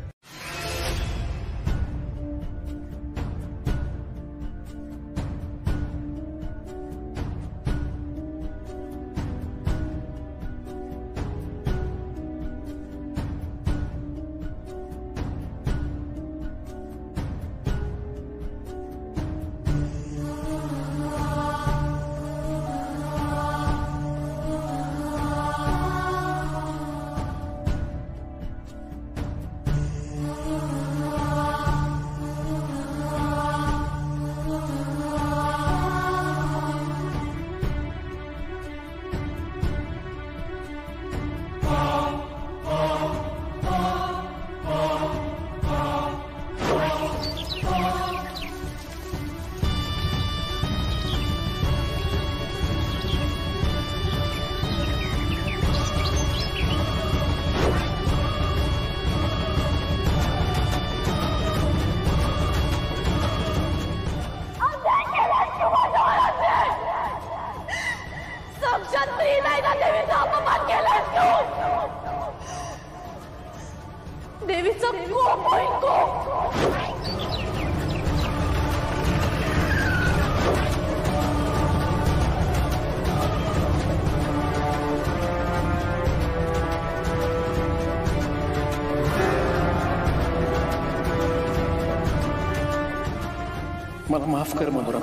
देवीचा कोप होईल कोप. मला माफ कर मधुरा.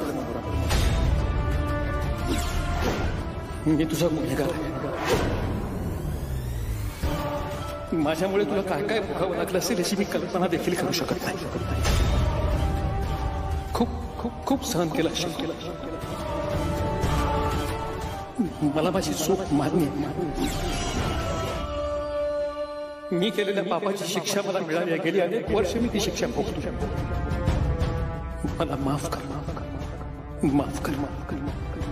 मी तुझा गुन्हेगार आहे. माझ्यामुळे तुला काय काय भोगावं लागलं असेल याची मी कल्पना देखील करू शकत नाही. खूप खूप खूप सहन केलं असेल. मला माझी चूक मान्य आहे. मी केलेल्या पापाची शिक्षा मला मिळाली आहे. गेली अनेक वर्ष मी ती शिक्षा भोगतो. मला माफ कर, माफ कर, माफ कर, माफ कर.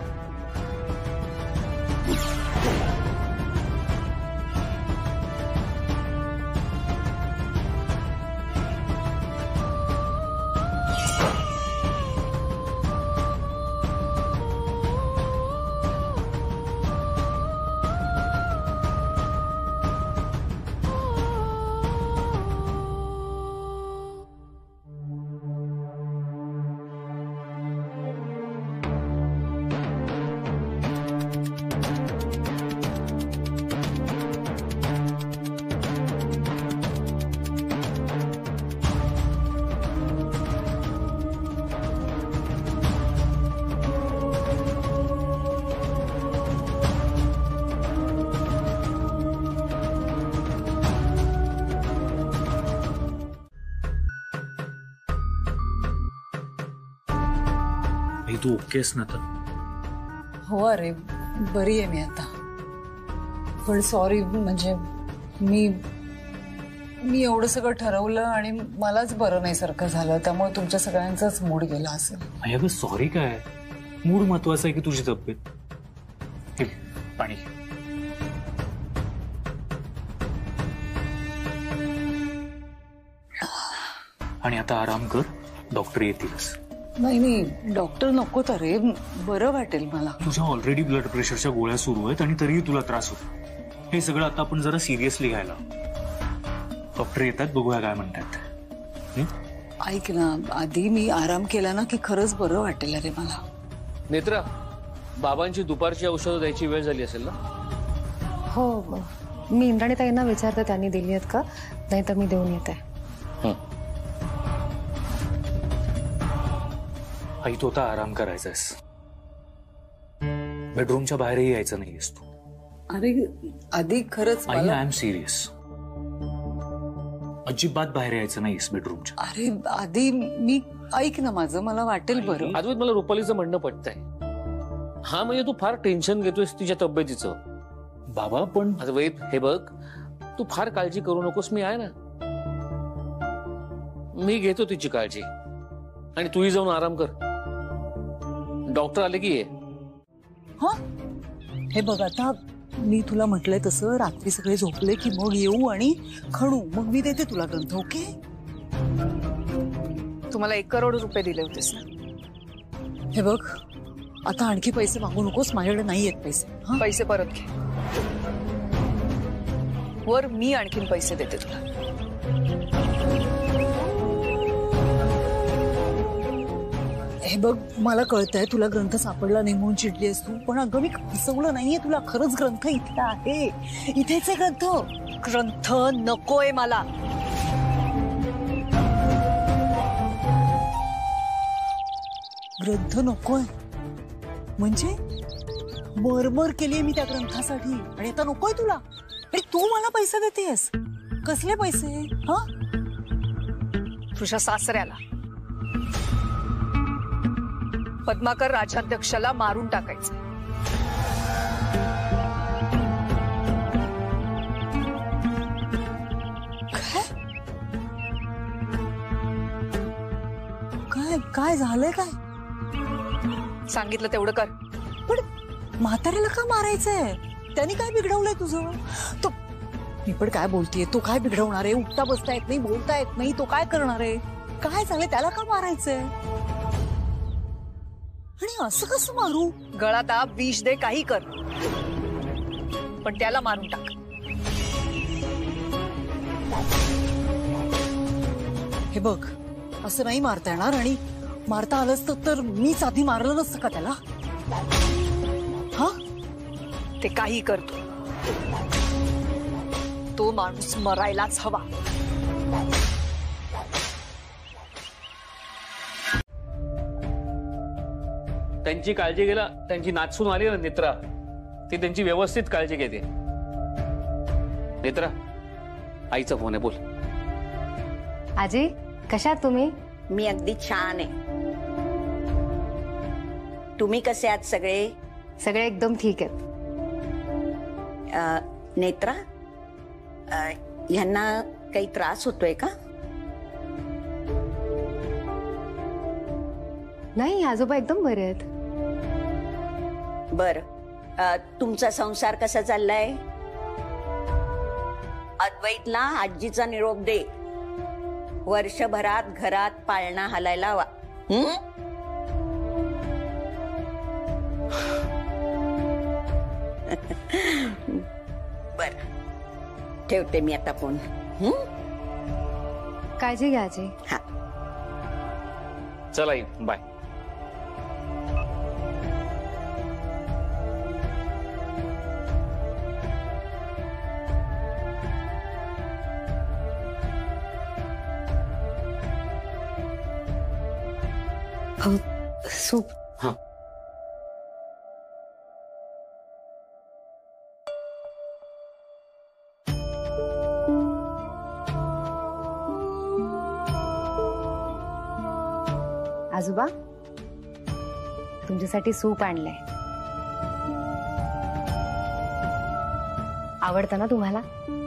तू ओकेस ना तर? हो अरे बरी आहे मी आता. पण सॉरी, म्हणजे मी एवढं सगळं ठरवलं आणि मलाच बरं नाही सारखं झालं. त्यामुळे तुमच्या सगळ्यांचाच मूड गेला असेल. अगं सॉरी काय, मूड महत्वाचं आहे की तुझी तब्येत. हे पाणी. आणि आता आराम कर डॉक्टर येतीलच. नाही डॉक्टर नको तर रे, बरं वाटेल मला. तुझ्या ऑलरेडी ब्लड प्रेशरच्या गोळ्या सुरू आहेत आणि तरीही तुला त्रास होतो. हे सगळं आता आपण जरा सिरियसली घ्यायला. डॉक्टर येतात, बघूया काय म्हणतात. ऐक ना, आधी मी आराम केला ना की खरंच बरं वाटेल रे मला. नेत्रा, बाबांची दुपारची औषधं द्यायची वेळ झाली असेल ना? हो, मी इंद्राणीताईंना विचारते त्यांनी दिली आहेत का, नाही तर मी देऊन येते. आई तू आता आराम करायचास. बेडरूमच्या बाहेरही यायचं नाहीयेस तू. अरे आधी खरंच आई आय एम सिरियस. अजिबात बाहेर यायचं नाहीस बेडरूमच्या. अरे आधी मी ऐक ना माझं, मला वाटेल बरं. अद्वैत, मला रुपालीचं म्हणणं पटतंय. हा म्हणजे तू फार टेन्शन घेतोयस तिच्या तब्येतीचं. बाबा पण अद्वैत, हे बघ, तू फार काळजी करू नकोस, मी आहे ना. मी घेतो तिची काळजी आणि तूही जाऊन आराम कर. डॉक्टर आले की ये. हा, हे बघ आता मी तुला म्हटलंय तसं रात्री सगळे झोपले की मग येऊ आणि खणू, मग मी देते तुला ग्रंथ. ओके? तुम्हाला 1 करोड रुपये दिले होतेस ना. हे बघ, आता आणखी पैसे मागू नकोस, माझ्याकडे नाही आहेत पैसे. पैसे परत घे, वर मी आणखीन पैसे देते तुला. हे बघ, मला कळतंय तुला ग्रंथ सापडला नाही म्हणून चिडली आहेस तू, पण अगं मी फसवलं नाहीये तुला. खरंच ग्रंथ इथे आहे, इथेच आहे ग्रंथ. ग्रंथ नकोय मला. ग्रंथ नकोय म्हणजे मरमर केलीये मी त्या ग्रंथासाठी आणि आता नकोय तुला. आणि तू मला पैसे देतेस. कसले पैसे? हा, तुझ्या सासऱ्याला, पद्माकर राजाध्यक्षाला मारून टाकायचं. काय काय झालंय? काय सांगितलं तेवढं कर. पण म्हाताऱ्याला का मारायचंय? त्यांनी काय बिघडवलंय तुझं? तो मी पण काय बोलतीये, तो काय बिघडवणार आहे? उठता बसता येत नाही, बोलता येत नाही, तो काय करणार आहे? काय झालंय त्याला? का मारायचंय? आणि असं कसं मारू? गळा दाब, विष दे, काही कर, पण त्याला मारून टाक. हे बघ, असं नाही मारता येणार. आणि मारता आलं असतं तर मीच आधी मारलं नसतं का त्याला? हा, ते काही करतो, तो माणूस मरायलाच हवा. त्यांची काळजी घ्यायला त्यांची नाचून आली ना नेत्रा, ती त्यांची व्यवस्थित काळजी घेते. नेत्रा, आईचा फोन आहे, बोल. आजी, कशा आहात तुम्ही? मी अगदी छान आहे. तुम्ही कसे आहात सगळे? सगळे एकदम ठीक आहेत. नेत्रा, ह्यांना काही त्रास होतोय का? नाही, आजोबा एकदम बरे आहेत. बर, तुमचा संसार कसा चाललाय? अद्वैतला आजीचा निरोप दे. वर्षभरात घरात पाळणा हलायला हवा. बर, ठेवते मी आता फोन. काळजी घ्या आजी. हा, चला, बाय. सूप. हाँ, आजोबा, तुमच्यासाठी सूप आणलंय. आवडतं ना तुम्हाला?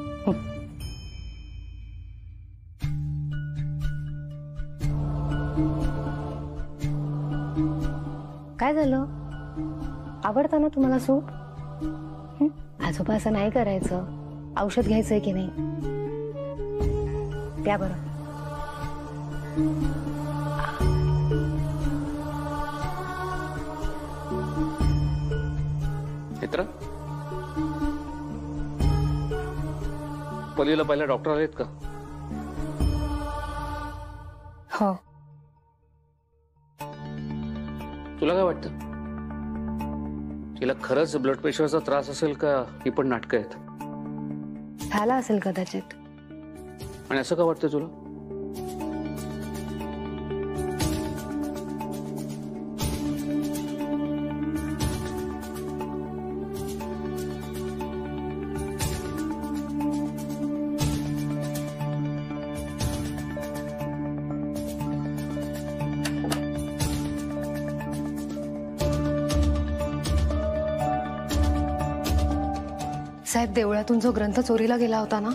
काय झालं? आवडतं ना तुम्हाला सूप? आजोबा, असं नाही करायचं. औषध घ्यायचंय की नाही? प्या बरं. नेत्रा, पलीला पहिला डॉक्टर आलेत का? हो. तुला काय वाटतं, तिला खरंच ब्लड प्रेशरचा त्रास असेल का ही पण नाटकं आहेत? झाला असेल कदाचित. आणि असं का वाटतं तुला? साहेब, देवळातून जो ग्रंथ चोरीला गेला होता ना,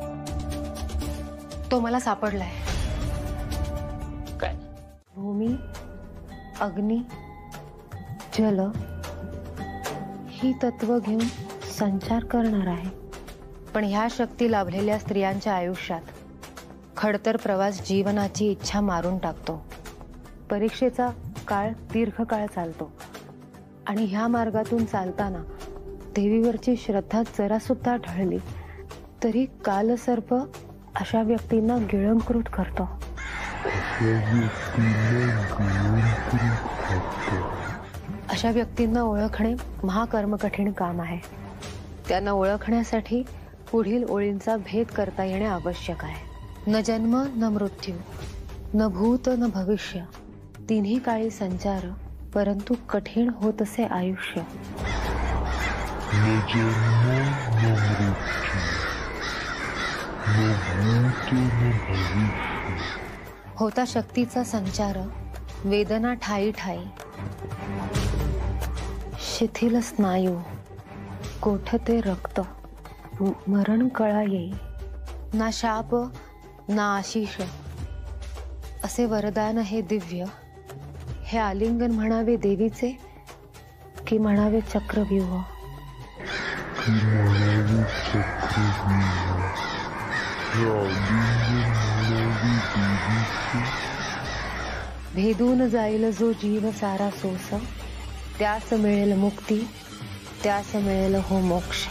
तो मला सापडलाय. काय? भूमी, अग्नी, जल ही तत्व घेऊन संचार करणार आहे. पण ह्या शक्ती लाभलेल्या स्त्रियांच्या आयुष्यात खडतर प्रवास जीवनाची इच्छा मारून टाकतो. परीक्षेचा काळ दीर्घकाळ चालतो आणि ह्या मार्गातून चालताना देवीवरची श्रद्धा जरा सुद्धा ढळली तरी कालसर्प अशा व्यक्तींना गिळंकृत करतो. अशा व्यक्तींना ओळखणे महाकर्मकठीण काम आहे. त्यांना ओळखण्यासाठी पुढील ओळींचा भेद करता येणे आवश्यक आहे. न जन्म न मृत्यू, न भूत न भविष्य, तिन्ही काळी संचार, परंतु कठीण होत असे आयुष्य. न जन्म न मृत्यू, न भूत न भविष्य. होता शक्तीचा संचार, वेदना ठाई ठाई, शिथिल स्नायू, कोठते रक्त, मरण कळा येई. ना शाप ना आशिष, असे वरदान हे दिव्य. हे आलिंगन म्हणावे देवीचे की म्हणावे चक्रव्यूह. भेदून जाईल जो जीव सारा सोस, त्यास मिळेल मुक्ती, त्यास मिळेल हो मोक्ष.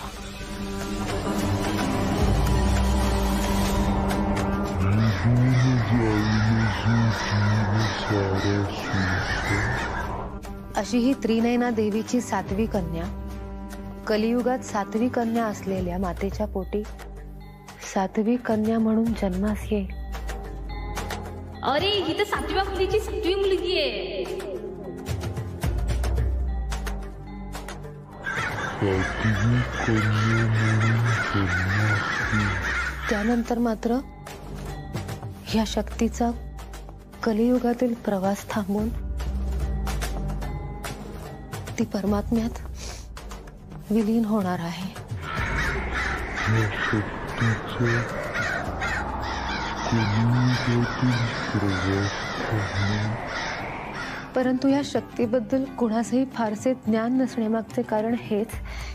अशी ही त्रिनयना देवीची 7वी कन्या, कलियुगात 7वी कन्या असलेल्या मातेच्या पोटी 7वी कन्या म्हणून जन्मास येईल. अरे ही तर 7व्या मुलीची 7वी मुलगी आहे. त्यानंतर मात्र या शक्तीचा कलियुगातील प्रवास थांबून ती परमात्म्यात विलीन होणार आहे. परंतु या शक्तीबद्दल कुणाचेही फारसे ज्ञान नसण्यामागचे कारण हेच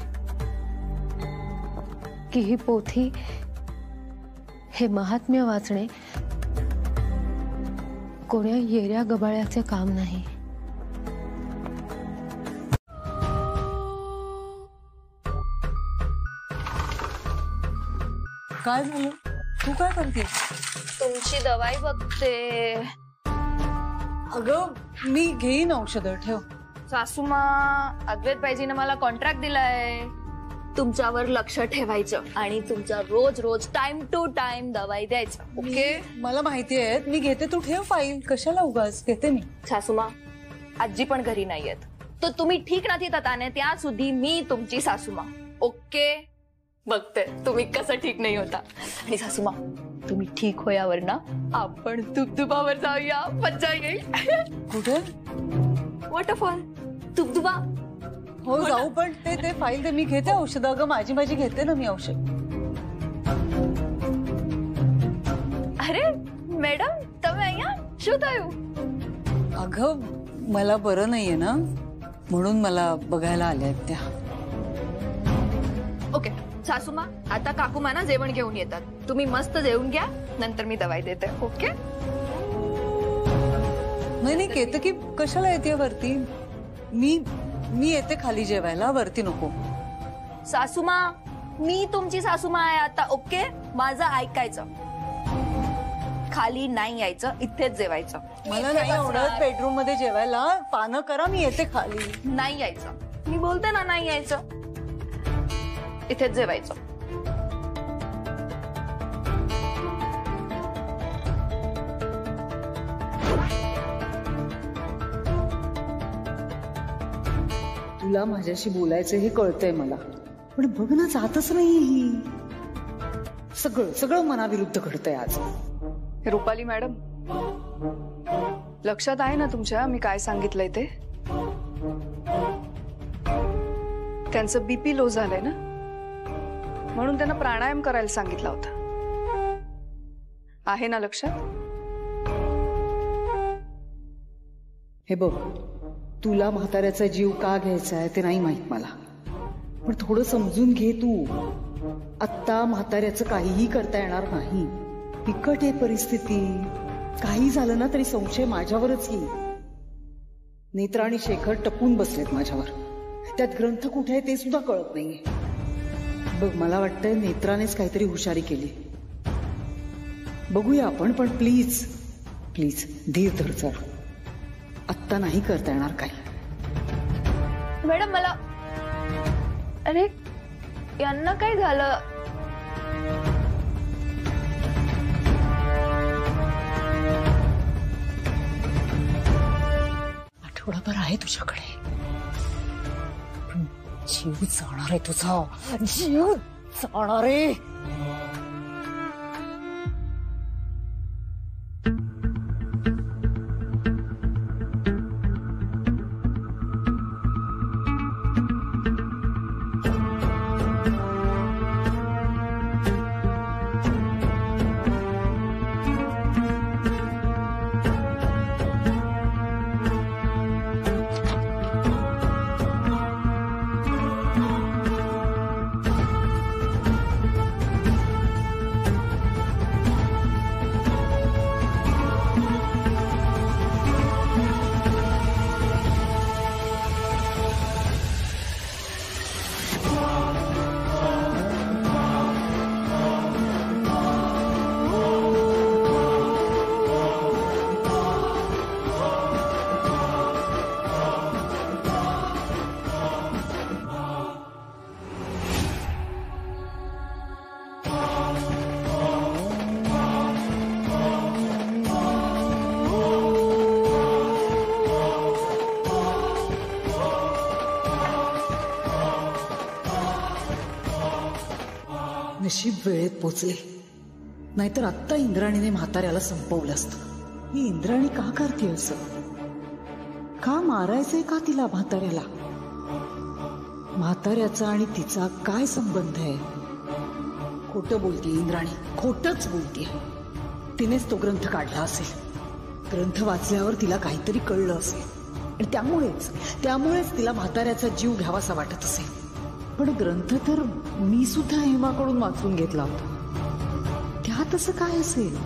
की ही पोथी, हे महात्म्य वाचणे कोण्या येऱ्या गबाळ्याचे काम नाही. काय झालं? तू काय करते? तुमची दवाई बघते. अगं मी घेईन औषध, ठेव. सासूमा, अद्वैत पाहिजे मला कॉन्ट्रॅक्ट दिलाय तुमच्यावर लक्ष ठेवायचं आणि तुमचा रोज रोज टाइम टू टाइम दवाई द्यायचं. ओके? मला माहिती आहे, मी घेते, तू ठेव फाईल. कशाला उगाच घेते मी. सासूमा, आजी पण घरी नाहीयेत, तर तुम्ही ठीक नाही ताने त्या सुधी मी तुमची सासूमा. ओके? बघते तुम्ही कसं ठीक नाही होता. आणि सासूमा, तुम्ही ठीक होयावर ना आपण धबधबावर जाऊया, मज्जा येईल. कुठे? वॉटरफॉल, धबधबा. हो जाऊ, पण ते फाईल दे, मी घेते औषध. अगं माझी घेते ना मी औषध. अरे मॅडम, तुम्ही અહીંયા શું થયું? अगं मला बरं नाहीये ना, म्हणून मला बघायला आल्या आहेत त्या. ओके सासूमा, आता काकूमा ना जेवण घेऊन येतात. तुम्ही मस्त जेवून घ्या, नंतर मी दवाई देते. ओके? नाही केतकी, कशाला येते वरती? मी येते खाली जेवायला, वरती नको. सासूमा, मी तुमची सासूमा आहे आता. ओके, माझं ऐकायचं. खाली नाही यायचं, इथेच जेवायचं. मला नाही आवडत बेडरूम मध्ये जेवायला. पानं करा, मी येते खाली. नाही यायचं. मी बोलते ना, नाही यायचं. इथेच जेवायचं. तुला माझ्याशी बोलायचं हे कळतंय मला, पण बघ ना, जातच नाही ही. सगळं सगळं मनाविरुद्ध घडतंय आज. रुपाली मॅडम, लक्षात आहे ना तुमच्या मी काय सांगितलंय ते? त्यांचं बीपी लो झालंय ना, म्हणून त्यांना प्राणायाम करायला सांगितला होता. आहे ना लक्षात? हे बघ, तुला म्हाताऱ्याचा जीव का घ्यायचा आहे ते नाही माहित मला, पण थोडं समजून घे तू. आत्ता म्हाताऱ्याचं काहीही करता येणार नाही. बिकट आहे परिस्थिती. काही झालं ना तरी संशय माझ्यावरच येईल. नेत्रा आणि शेखर टपून बसलेत माझ्यावर. त्यात ग्रंथ कुठे आहे ते सुद्धा कळत नाहीये. बघ, मला वाटतंय नेत्रानेच काहीतरी हुशारी केली. बघूया आपण, पण प्लीज प्लीज धीर धर जरा. आत्ता नाही करता येणार काही. मॅडम मला, अरे यांना काय झालं? आठवडाभर आहे तुझ्याकडे, पण जीव जाणार आहे तुझा. जीव जाणार आहे. नशीब वेळेत पोचले, नाहीतर आत्ता इंद्राणीने म्हाताऱ्याला संपवलं असतं. ही इंद्राणी का करते असं? का मारायचंय का तिला म्हाताऱ्याला? म्हाताऱ्याचा आणि तिचा काय संबंध आहे? खोटं बोलतीये इंद्राणी, खोटच बोलतीये. तिनेच तो ग्रंथ काढला असेल. ग्रंथ वाचल्यावर तिला काहीतरी कळलं असेल आणि त्यामुळेच तिला म्हाताऱ्याचा जीव घ्यावासा वाटत असेल. पण ग्रंथ तर मी सुद्धा हेमाकडून वाचून घेतला होता. त्यात असं काय असेल?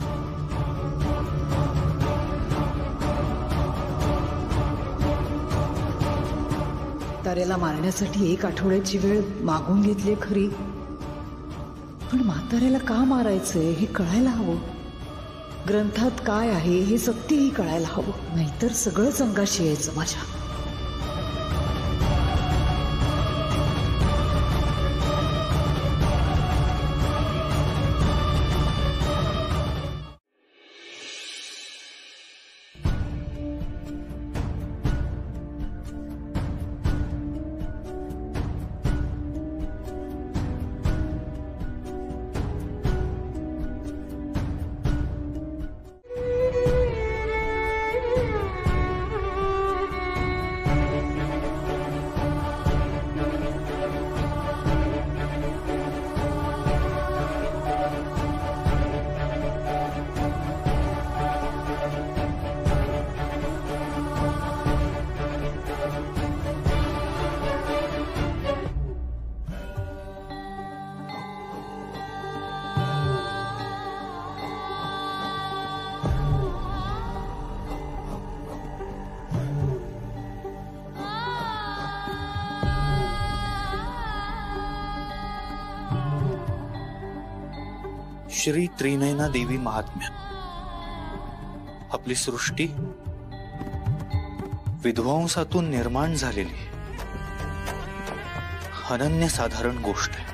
ताऱ्याला मारण्यासाठी 1 आठवड्याची वेळ मागून घेतली खरी, पण म्हाताऱ्याला का मारायचंय हे कळायला हवं. ग्रंथात काय आहे हे सत्यही कळायला हवं, नाहीतर सगळंच अंगाशी यायचं माझ्या. श्री त्रिनयना देवी महात्म्य. आपली सृष्टी विध्वंसातून निर्माण झालेली अनन्यसाधारण गोष्ट आहे.